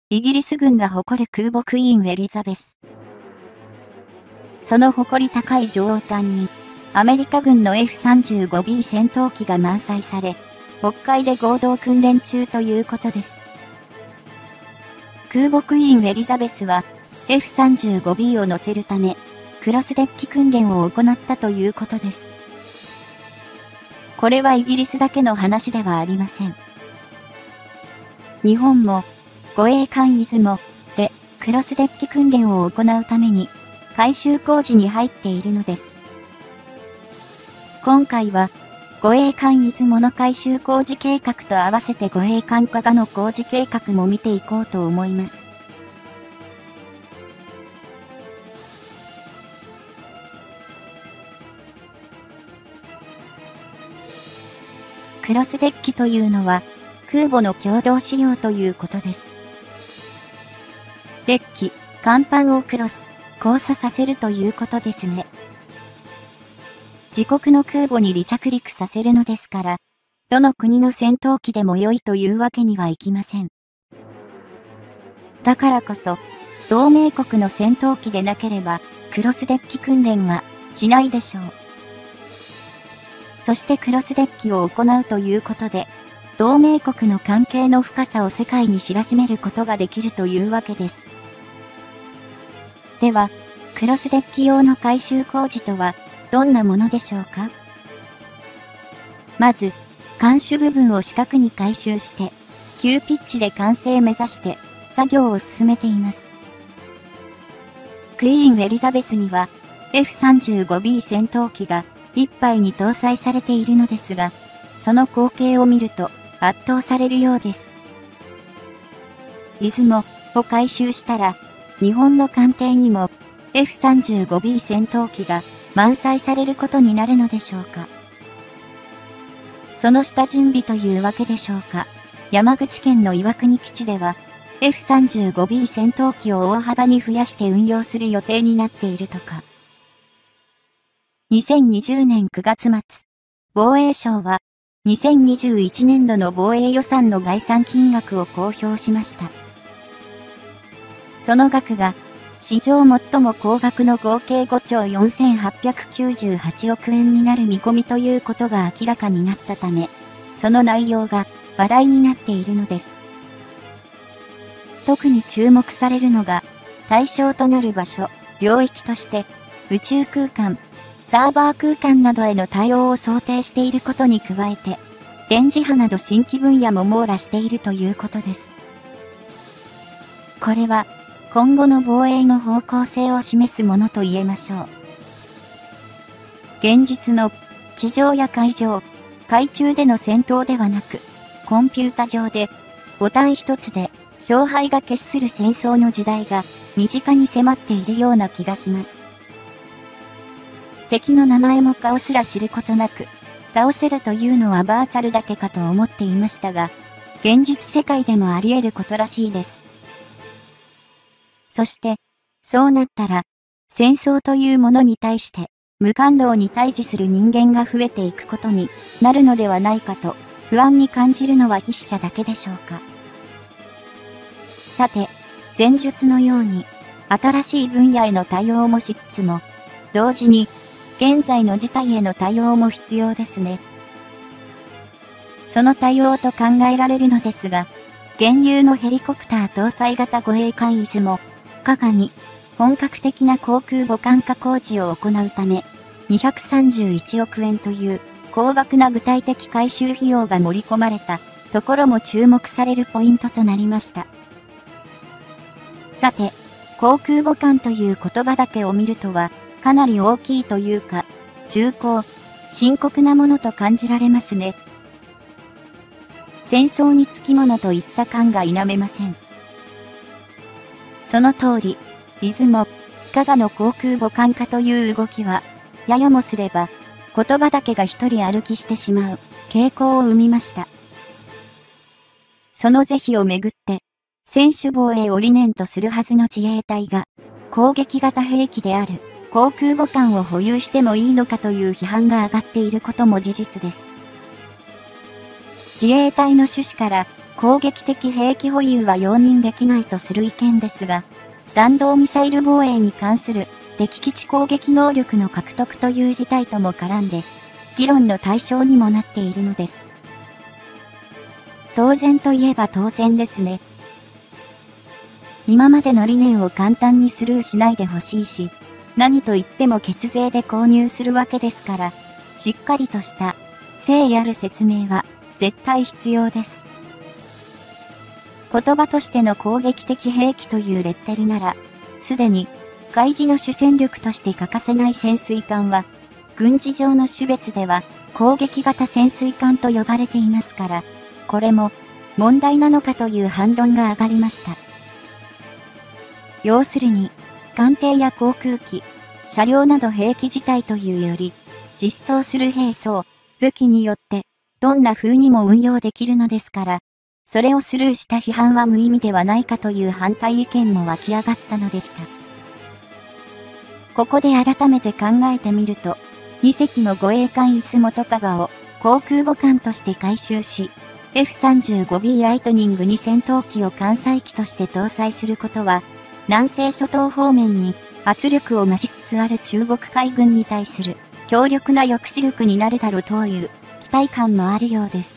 イギリス軍が誇る空母クイーンエリザベス。その誇り高い上艦に、アメリカ軍の F-35B 戦闘機が満載され、北海で合同訓練中ということです。空母クイーンエリザベスは、F-35B を乗せるため、クロスデッキ訓練を行ったということです。これはイギリスだけの話ではありません。日本も、護衛艦出雲でクロスデッキ訓練を行うために改修工事に入っているのです。今回は、護衛艦出雲の改修工事計画と合わせて護衛艦加賀の工事計画も見ていこうと思います。クロスデッキというのは、空母の共同使用ということです。デッキ、甲板をクロス、交差させるということですね。自国の空母に離着陸させるのですから、どの国の戦闘機でも良いというわけにはいきません。だからこそ、同盟国の戦闘機でなければ、クロスデッキ訓練はしないでしょう。そしてクロスデッキを行うということで、同盟国の関係の深さを世界に知らしめることができるというわけです。では、クロスデッキ用の改修工事とはどんなものでしょうか？まず、艦首部分を四角に改修して、急ピッチで完成目指して作業を進めています。クイーンエリザベスには F-35B 戦闘機が一杯に搭載されているのですが、その光景を見ると圧倒されるようです。出雲を改修したら、日本の艦艇にも F-35B 戦闘機が満載されることになるのでしょうか。その下準備というわけでしょうか。山口県の岩国基地では F-35B 戦闘機を大幅に増やして運用する予定になっているとか。2020年9月末、防衛省は2021年度の防衛予算の概算金額を公表しました。その額が史上最も高額の合計5兆4898億円になる見込みということが明らかになったため、その内容が話題になっているのです。特に注目されるのが、対象となる場所、領域として宇宙空間、サーバー空間などへの対応を想定していることに加えて、電磁波など新規分野も網羅しているということです。これは、今後の防衛の方向性を示すものと言えましょう。現実の地上や海上、海中での戦闘ではなく、コンピュータ上でボタン一つで勝敗が決する戦争の時代が身近に迫っているような気がします。敵の名前も顔すら知ることなく、倒せるというのはバーチャルだけかと思っていましたが、現実世界でもあり得ることらしいです。そして、そうなったら、戦争というものに対して、無感動に対峙する人間が増えていくことになるのではないかと、不安に感じるのは筆者だけでしょうか。さて、前述のように、新しい分野への対応もしつつも、同時に、現在の事態への対応も必要ですね。その対応と考えられるのですが、現有のヘリコプター搭載型護衛艦出雲、加賀に本格的な航空母艦化工事を行うため、231億円という高額な具体的改修費用が盛り込まれたところも注目されるポイントとなりました。さて、航空母艦という言葉だけを見るとは、かなり大きいというか、重厚、深刻なものと感じられますね。戦争につきものといった感が否めません。その通り、出雲、加賀の航空母艦化という動きは、ややもすれば、言葉だけが一人歩きしてしまう傾向を生みました。その是非をめぐって、専守防衛を理念とするはずの自衛隊が、攻撃型兵器である航空母艦を保有してもいいのかという批判が上がっていることも事実です。自衛隊の趣旨から攻撃的兵器保有は容認できないとする意見ですが、弾道ミサイル防衛に関する敵基地攻撃能力の獲得という事態とも絡んで、議論の対象にもなっているのです。当然といえば当然ですね。今までの理念を簡単にスルーしないでほしいし、何と言っても血税で購入するわけですから、しっかりとした誠意ある説明は絶対必要です。言葉としての攻撃的兵器というレッテルなら、すでに海事の主戦力として欠かせない潜水艦は、軍事上の種別では攻撃型潜水艦と呼ばれていますから、これも問題なのかという反論が上がりました。要するに、艦艇や航空機、車両など兵器自体というより、実装する兵装、武器によってどんな風にも運用できるのですから、それをスルーした批判は無意味ではないかという反対意見も湧き上がったのでした。ここで改めて考えてみると、2隻の護衛艦出雲とかがを航空母艦として改修し、F-35B ライトニング2戦闘機を艦載機として搭載することは、南西諸島方面に圧力を増しつつある中国海軍に対する強力な抑止力になるだろうという期待感もあるようです。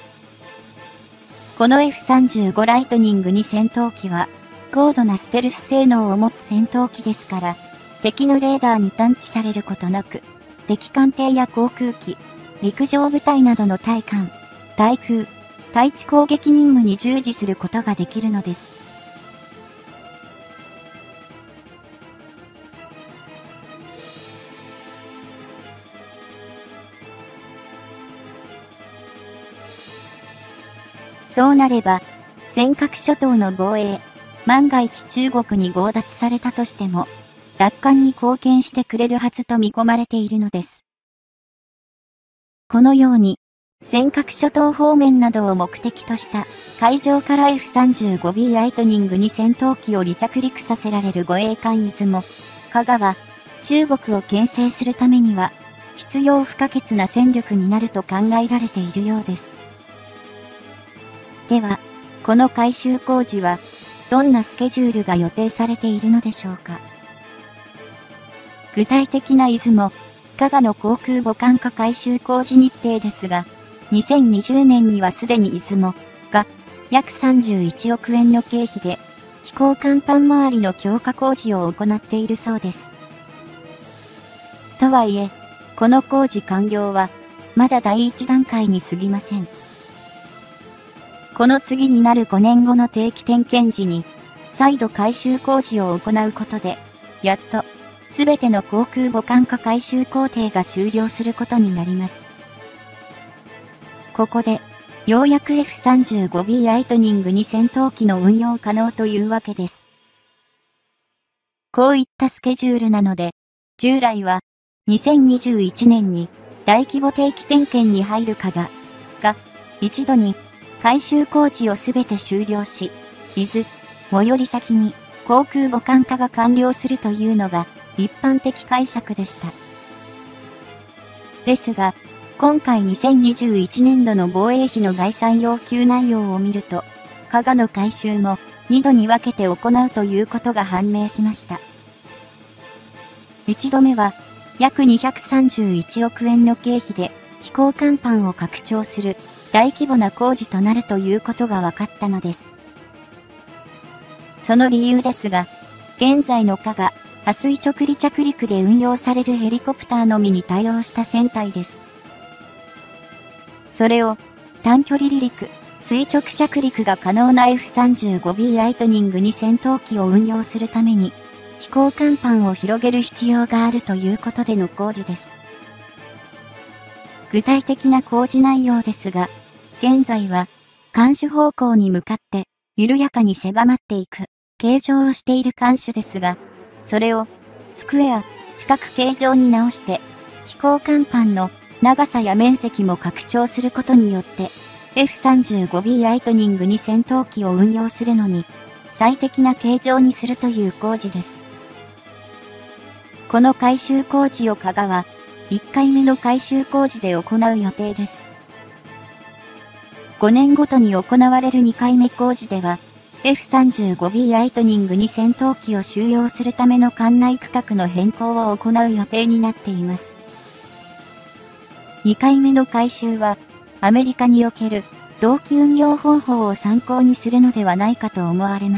この F-35 ライトニング2戦闘機は高度なステルス性能を持つ戦闘機ですから、敵のレーダーに探知されることなく、敵艦艇や航空機、陸上部隊などの対艦、対空、対地攻撃任務に従事することができるのです。そうなれば、尖閣諸島の防衛、万が一中国に強奪されたとしても、奪還に貢献してくれるはずと見込まれているのです。このように、尖閣諸島方面などを目的とした海上から F-35B ライトニング2戦闘機を離着陸させられる護衛艦出雲、加賀は、中国を牽制するためには、必要不可欠な戦力になると考えられているようです。では、この改修工事は、どんなスケジュールが予定されているのでしょうか。具体的な出雲、加賀の航空母艦化改修工事日程ですが、2020年にはすでに出雲が約31億円の経費で、飛行甲板周りの強化工事を行っているそうです。とはいえ、この工事完了は、まだ第一段階に過ぎません。この次になる5年後の定期点検時に、再度改修工事を行うことで、やっと、すべての航空母艦化改修工程が終了することになります。ここで、ようやく F-35B ライトニング2戦闘機の運用可能というわけです。こういったスケジュールなので、従来は、2021年に大規模定期点検に入る加賀が、一度に、改修工事をすべて終了し、伊豆、最寄り先に航空母艦化が完了するというのが一般的解釈でした。ですが、今回2021年度の防衛費の概算要求内容を見ると、加賀の改修も2度に分けて行うということが判明しました。1度目は約231億円の経費で飛行甲板を拡張する大規模な工事となるということが分かったのです。その理由ですが、現在の加賀、破垂直離着陸で運用されるヘリコプターのみに対応した船体です。それを短距離離陸、垂直着陸が可能な F-35B ライトニング2戦闘機を運用するために、飛行甲板を広げる必要があるということでの工事です。具体的な工事内容ですが、現在は、艦首方向に向かって、緩やかに狭まっていく、形状をしている艦首ですが、それを、スクエア、四角形状に直して、飛行甲板の長さや面積も拡張することによって、F-35B ライトニング2戦闘機を運用するのに、最適な形状にするという工事です。この改修工事を加賀は、1回目の改修工事で行う予定です。 5年ごとに行われる2回目工事では、F-35B ライトニングに戦闘機を収容するための艦内区画の変更を行う予定になっています。2回目の改修は、アメリカにおける同期運用方法を参考にするのではないかと思われます。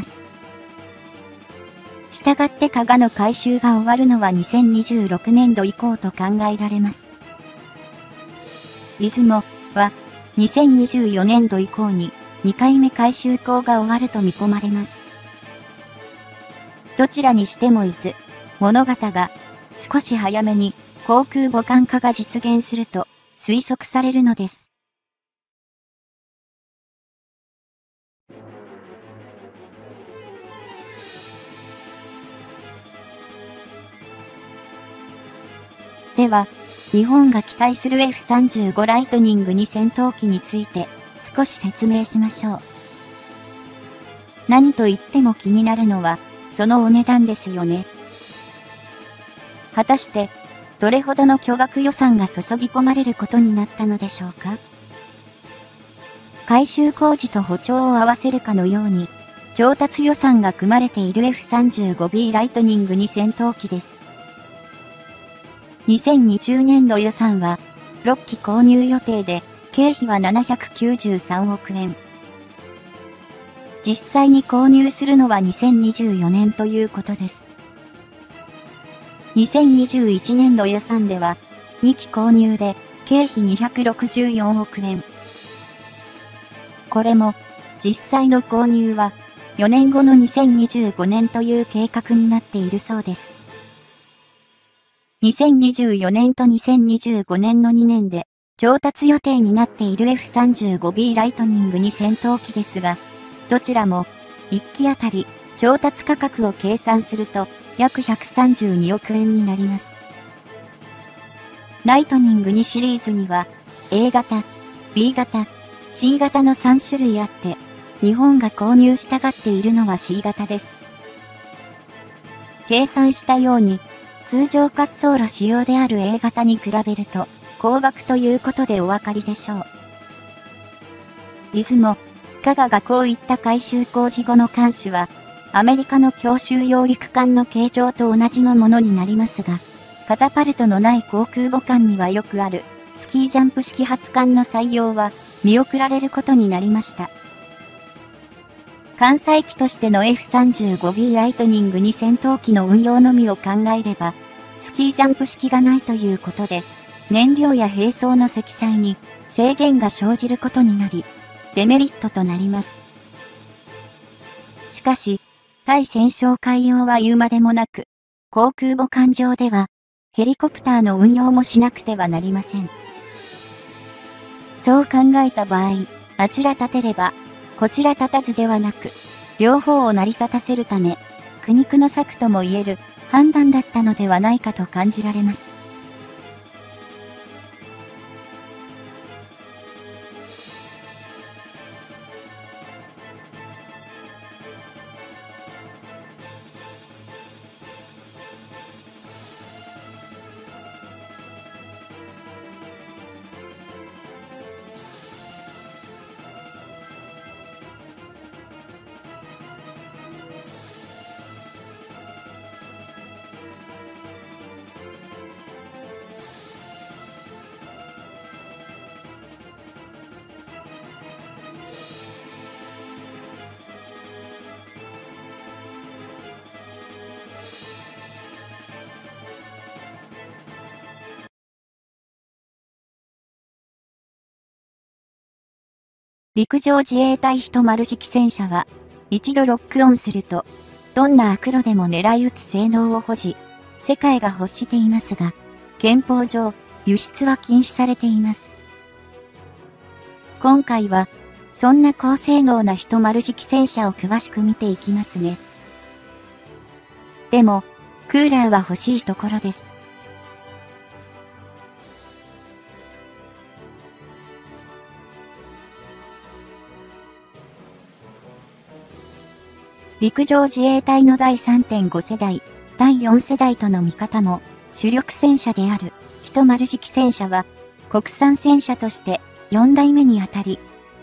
したがって加賀の改修が終わるのは2026年度以降と考えられます。出雲は2024年度以降に2回目改修工が終わると見込まれます。どちらにしても伊豆、物形が少し早めに航空母艦化が実現すると推測されるのです。では、日本が期待する F-35 ライトニング2戦闘機について少し説明しましょう。何と言っても気になるのは、そのお値段ですよね。果たして、どれほどの巨額予算が注ぎ込まれることになったのでしょうか。改修工事と補償を合わせるかのように、調達予算が組まれている F-35B ライトニング2戦闘機です。2020年度予算は6機購入予定で、経費は793億円。実際に購入するのは2024年ということです。2021年度予算では2機購入で経費264億円。これも実際の購入は4年後の2025年という計画になっているそうです。2024年と2025年の2年で調達予定になっている F-35B ライトニング2戦闘機ですが、どちらも1機あたり調達価格を計算すると約132億円になります。ライトニング2シリーズには A 型、B 型、C 型の3種類あって、日本が購入したがっているのは C 型です。計算したように、通常滑走路仕様である A 型に比べると高額ということでお分かりでしょう。出雲、加賀がこういった改修工事後の艦首は、アメリカの強襲揚陸艦の形状と同じのものになりますが、カタパルトのない航空母艦にはよくあるスキージャンプ式発艦の採用は見送られることになりました。艦載機としての F-35B ライトニング2戦闘機の運用のみを考えれば、スキージャンプ式がないということで、燃料や兵装の積載に制限が生じることになり、デメリットとなります。しかし、対戦勝海洋は言うまでもなく、航空母艦上では、ヘリコプターの運用もしなくてはなりません。そう考えた場合、あちら立てれば、こちら立たずではなく、両方を成り立たせるため、苦肉の策とも言える判断だったのではないかと感じられます。陸上自衛隊一丸式戦車は、一度ロックオンすると、どんな悪路でも狙い撃つ性能を保持、世界が欲していますが、憲法上、輸出は禁止されています。今回は、そんな高性能な一丸式戦車を詳しく見ていきますね。でも、クーラーは欲しいところです。陸上自衛隊の第 3.5 世代、第4世代との見方も、主力戦車である一丸式戦車は、国産戦車として4代目にあたり、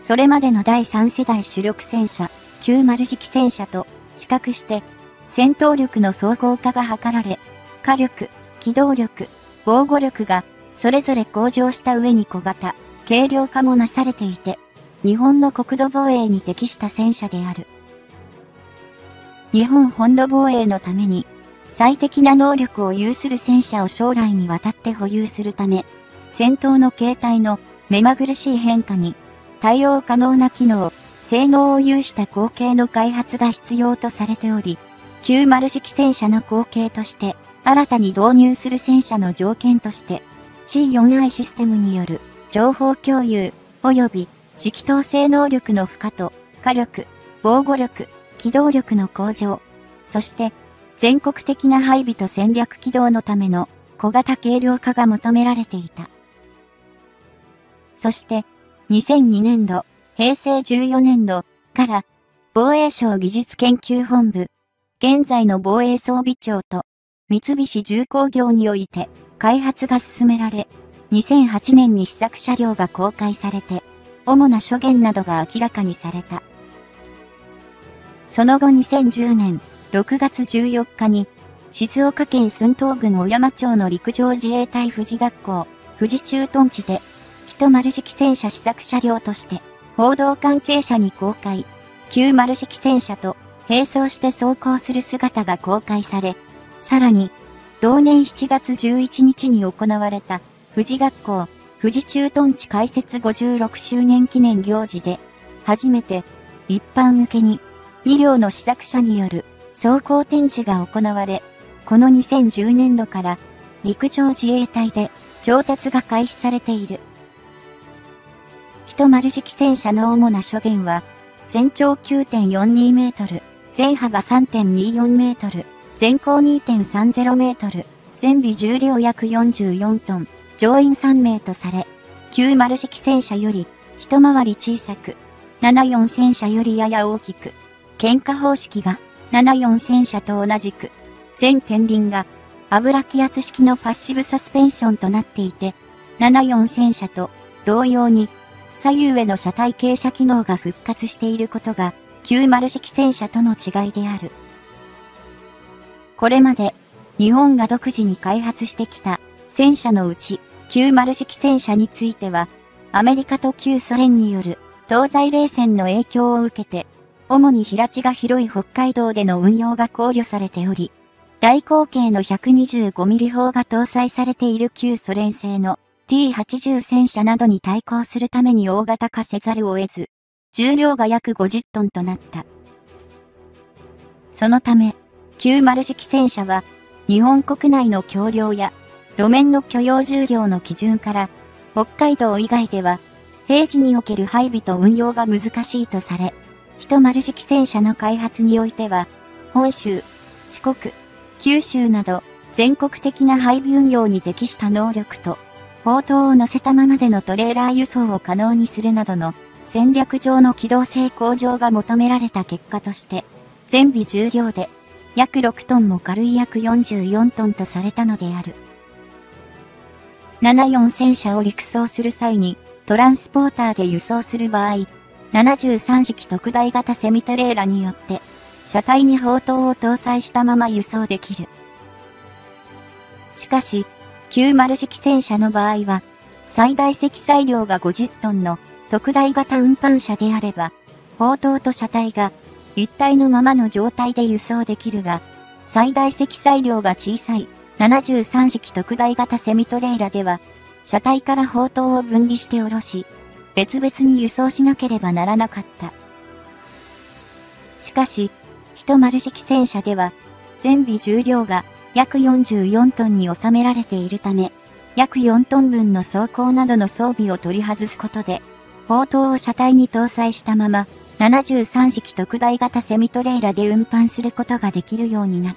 それまでの第3世代主力戦車、90次期戦車と比較して、戦闘力の総合化が図られ、火力、機動力、防護力がそれぞれ向上した上に小型、軽量化もなされていて、日本の国土防衛に適した戦車である。日本本土防衛のために、最適な能力を有する戦車を将来にわたって保有するため、戦闘の形態の目まぐるしい変化に対応可能な機能、性能を有した後継の開発が必要とされており、90式戦車の後継として新たに導入する戦車の条件として、C4I システムによる情報共有及び指揮統制能力の付加と火力、防護力、機動力の向上、そして全国的な配備と戦略機動のための小型軽量化が求められていた。そして、2002年度、平成14年度から防衛省技術研究本部、現在の防衛装備庁と三菱重工業において開発が進められ、2008年に試作車両が公開されて、主な諸言などが明らかにされた。その後2010年6月14日に、静岡県駿東郡小山町の陸上自衛隊富士学校、富士駐屯地で、10式戦車試作車両として、報道関係者に公開、90式戦車と並走して走行する姿が公開され、さらに、同年7月11日に行われた、富士学校、富士駐屯地開設56周年記念行事で、初めて、一般向けに、2両の試作車による走行展示が行われ、この2010年度から、陸上自衛隊で調達が開始されている。10式戦車の主な諸言は、全長 9.42 メートル、全幅 3.24 メートル、全高 2.30 メートル、全備重量約44トン、乗員3名とされ、90式戦車より一回り小さく、74戦車よりやや大きく、喧嘩方式が74戦車と同じく、全前輪が油気圧式のパッシブサスペンションとなっていて、74戦車と同様に左右への車体傾斜機能が復活していることが90式戦車との違いである。これまで日本が独自に開発してきた戦車のうち90式戦車についてはアメリカと旧ソ連による東西冷戦の影響を受けて主に平地が広い北海道での運用が考慮されており、大口径の 125mm 砲が搭載されている旧ソ連製のT80 戦車などに対抗するために大型化せざるを得ず、重量が約50トンとなった。そのため、90式戦車は、日本国内の橋梁や路面の許容重量の基準から、北海道以外では、平時における配備と運用が難しいとされ、10式戦車の開発においては、本州、四国、九州など全国的な配備運用に適した能力と、砲塔を乗せたままでのトレーラー輸送を可能にするなどの戦略上の機動性向上が求められた結果として、全備重量で約6トンも軽い約44トンとされたのである。74戦車を陸送する際にトランスポーターで輸送する場合、73式特大型セミトレーラによって、車体に砲塔を搭載したまま輸送できる。しかし、90式戦車の場合は、最大積載量が50トンの特大型運搬車であれば、砲塔と車体が一体のままの状態で輸送できるが、最大積載量が小さい73式特大型セミトレーラでは、車体から砲塔を分離して下ろし、別々に輸送しなければならなかった。しかし、10式戦車では、全備重量が約44トンに収められているため、約4トン分の装甲などの装備を取り外すことで、砲塔を車体に搭載したまま、73式特大型セミトレーラで運搬することができるようになった。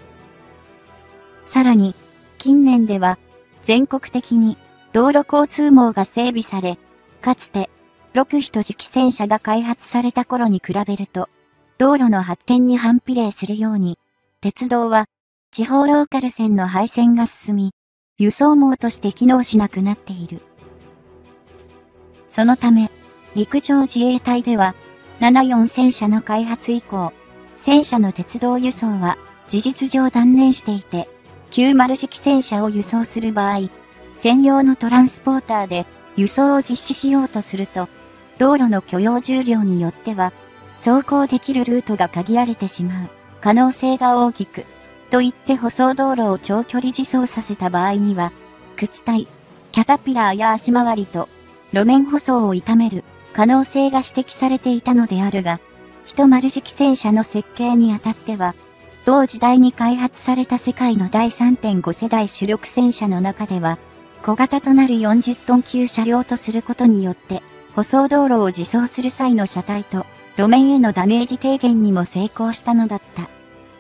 さらに、近年では、全国的に道路交通網が整備され、かつて、10式戦車が開発された頃に比べると、道路の発展に反比例するように、鉄道は、地方ローカル線の廃線が進み、輸送網として機能しなくなっている。そのため、 陸上自衛隊では、74戦車の開発以降、戦車の鉄道輸送は事実上断念していて、90式戦車を輸送する場合、専用のトランスポーターで輸送を実施しようとすると、道路の許容重量によっては、走行できるルートが限られてしまう可能性が大きく、と言って舗装道路を長距離自走させた場合には、靴体、キャタピラーや足回りと路面舗装を傷める可能性が指摘されていたのであるが、10式戦車の設計にあたっては、同時代に開発された世界の第 3.5 世代主力戦車の中では、小型となる40トン級車両とすることによって、舗装道路を自走する際の車体と路面へのダメージ低減にも成功したのだった。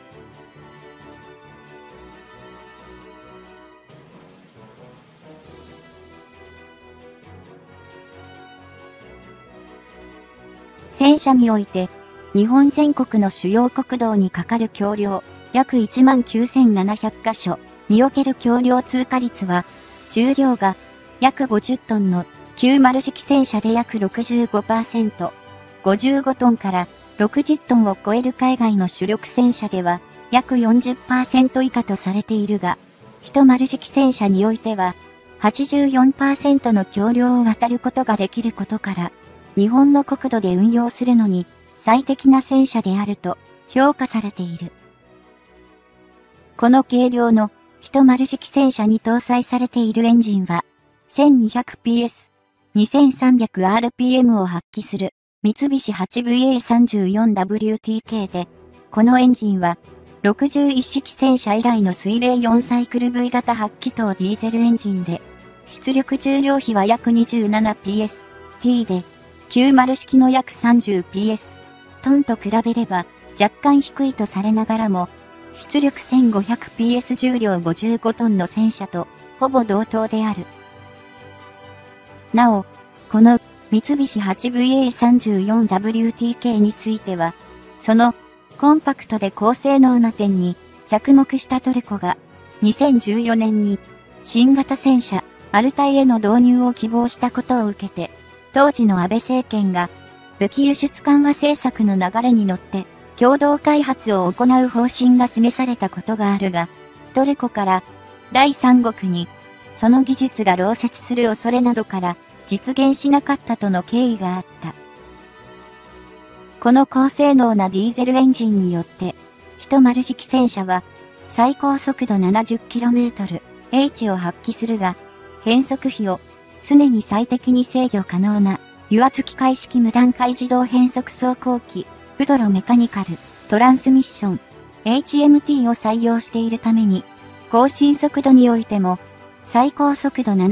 戦車において、日本全国の主要国道にかかる橋梁、約 19,700 カ所における橋梁通過率は、重量が約50トンの90式戦車で約 65%、55トンから60トンを超える海外の主力戦車では約 40% 以下とされているが、10式戦車においては 84% の橋梁を渡ることができることから、日本の国土で運用するのに最適な戦車であると評価されている。この軽量の10式戦車に搭載されているエンジンは 1200PS、2300rpm を発揮する三菱 8VA34WTK で、このエンジンは61式戦車以来の水冷4サイクル V 型8気筒ディーゼルエンジンで、出力重量比は約 27PS、T で、90式の約 30PS、トンと比べれば若干低いとされながらも、出力 1500PS 重量55トンの戦車とほぼ同等である。なお、この三菱 8VA34WTK については、そのコンパクトで高性能な点に着目したトルコが2014年に新型戦車アルタイへの導入を希望したことを受けて、当時の安倍政権が武器輸出緩和政策の流れに乗って共同開発を行う方針が示されたことがあるが、トルコから第三国にその技術が漏泄する恐れなどから実現しなかったとの経緯があった。この高性能なディーゼルエンジンによって、10式戦車は最高速度 70km/h を発揮するが、変速比を常に最適に制御可能な油圧機械式無段階自動変速走行機、フドロメカニカルトランスミッション HMT を採用しているために、更新速度においても最高速度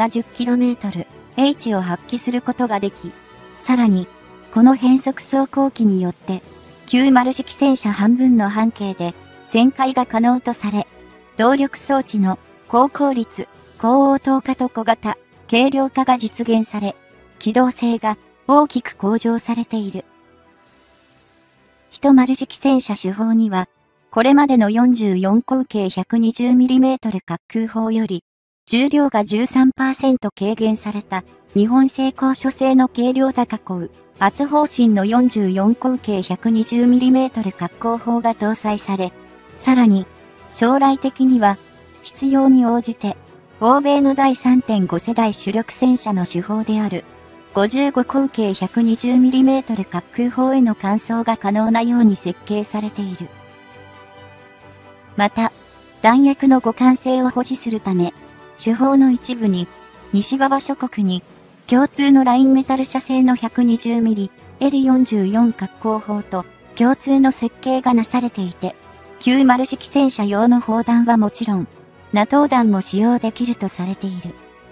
70km/h を発揮することができ、さらにこの変速走行機によって90式戦車半分の半径で旋回が可能とされ、動力装置の高効率、高応答化と小型、軽量化が実現され、機動性が大きく向上されている。10式戦車主砲には、これまでの44口径 120mm 滑空砲より、重量が 13% 軽減された日本製高所製の軽量高鋼圧砲身の44口径 120mm 滑空砲が搭載され、さらに将来的には必要に応じて欧米の第 3.5 世代主力戦車の主砲である55口径 120mm 滑空砲への換装が可能なように設計されている。また、弾薬の互換性を保持するため、主砲の一部に、西側諸国に、共通のラインメタル社製の 120mm L44 滑空砲と共通の設計がなされていて、90式戦車用の砲弾はもちろん、NATO 弾も使用できるとされている。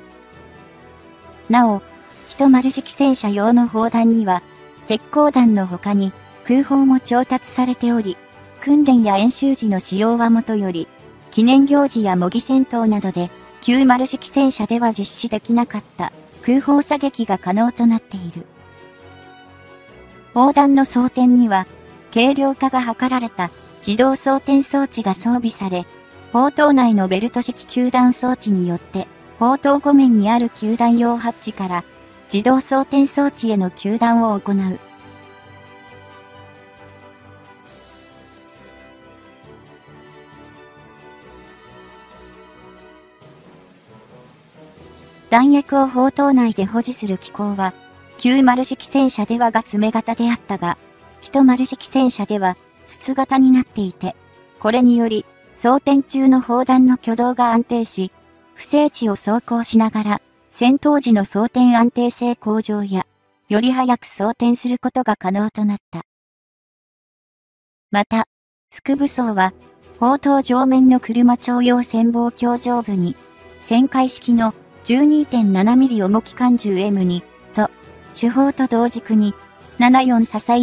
なお、10式戦車用の砲弾には、鉄鋼弾の他に空砲も調達されており、訓練や演習時の使用はもとより、記念行事や模擬戦闘などで、90式戦車では実施できなかった空砲射撃が可能となっている。砲弾の装填には、軽量化が図られた自動装填装置が装備され、砲塔内のベルト式球弾装置によって、砲塔5面にある球弾用ハッチから、 自動装填装置への糾弾を行う。弾薬を砲塔内で保持する機構は、90式戦車では爪型であったが、10式戦車では筒型になっていて、これにより、装填中の砲弾の挙動が安定し、不整地を走行しながら、戦闘時の装填安定性向上や、より早く装填することが可能となった。また、副武装は、砲塔上面の車徴用潜望鏡上部に、旋回式の 12.7mm 重機関銃 M2 と、主砲と同軸に、74車載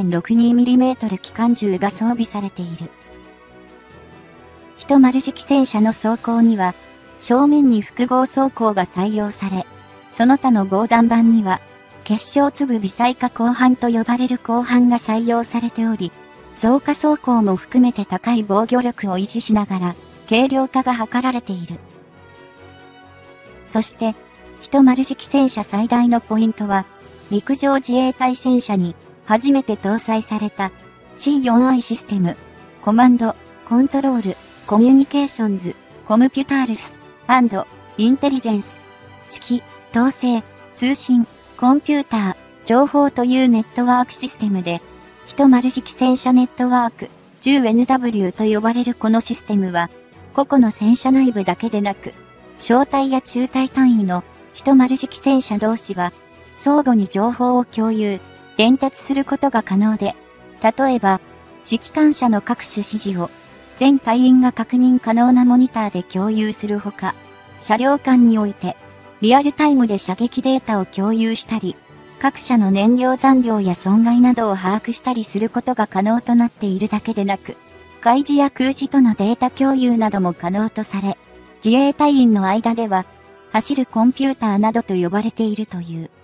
7.62mm 機関銃が装備されている。10式戦車の装甲には、正面に複合装甲が採用され、その他の防弾板には、結晶粒微細化鋼板と呼ばれる鋼板が採用されており、増加装甲も含めて高い防御力を維持しながら、軽量化が図られている。そして、10式戦車最大のポイントは、陸上自衛隊戦車に初めて搭載された C4I システム、コマンド、コントロール、コミュニケーションズ、コムピュタールス、インテリジェンス、指揮、統制、通信、コンピューター、情報というネットワークシステムで、10式戦車ネットワーク、10NW と呼ばれるこのシステムは、個々の戦車内部だけでなく、小隊や中隊単位の10式戦車同士は、相互に情報を共有、伝達することが可能で、例えば、指揮官車の各種指示を、全隊員が確認可能なモニターで共有するほか、車両間において、リアルタイムで射撃データを共有したり、各車の燃料残量や損害などを把握したりすることが可能となっているだけでなく、海自や空自とのデータ共有なども可能とされ、自衛隊員の間では、走るコンピューターなどと呼ばれているという。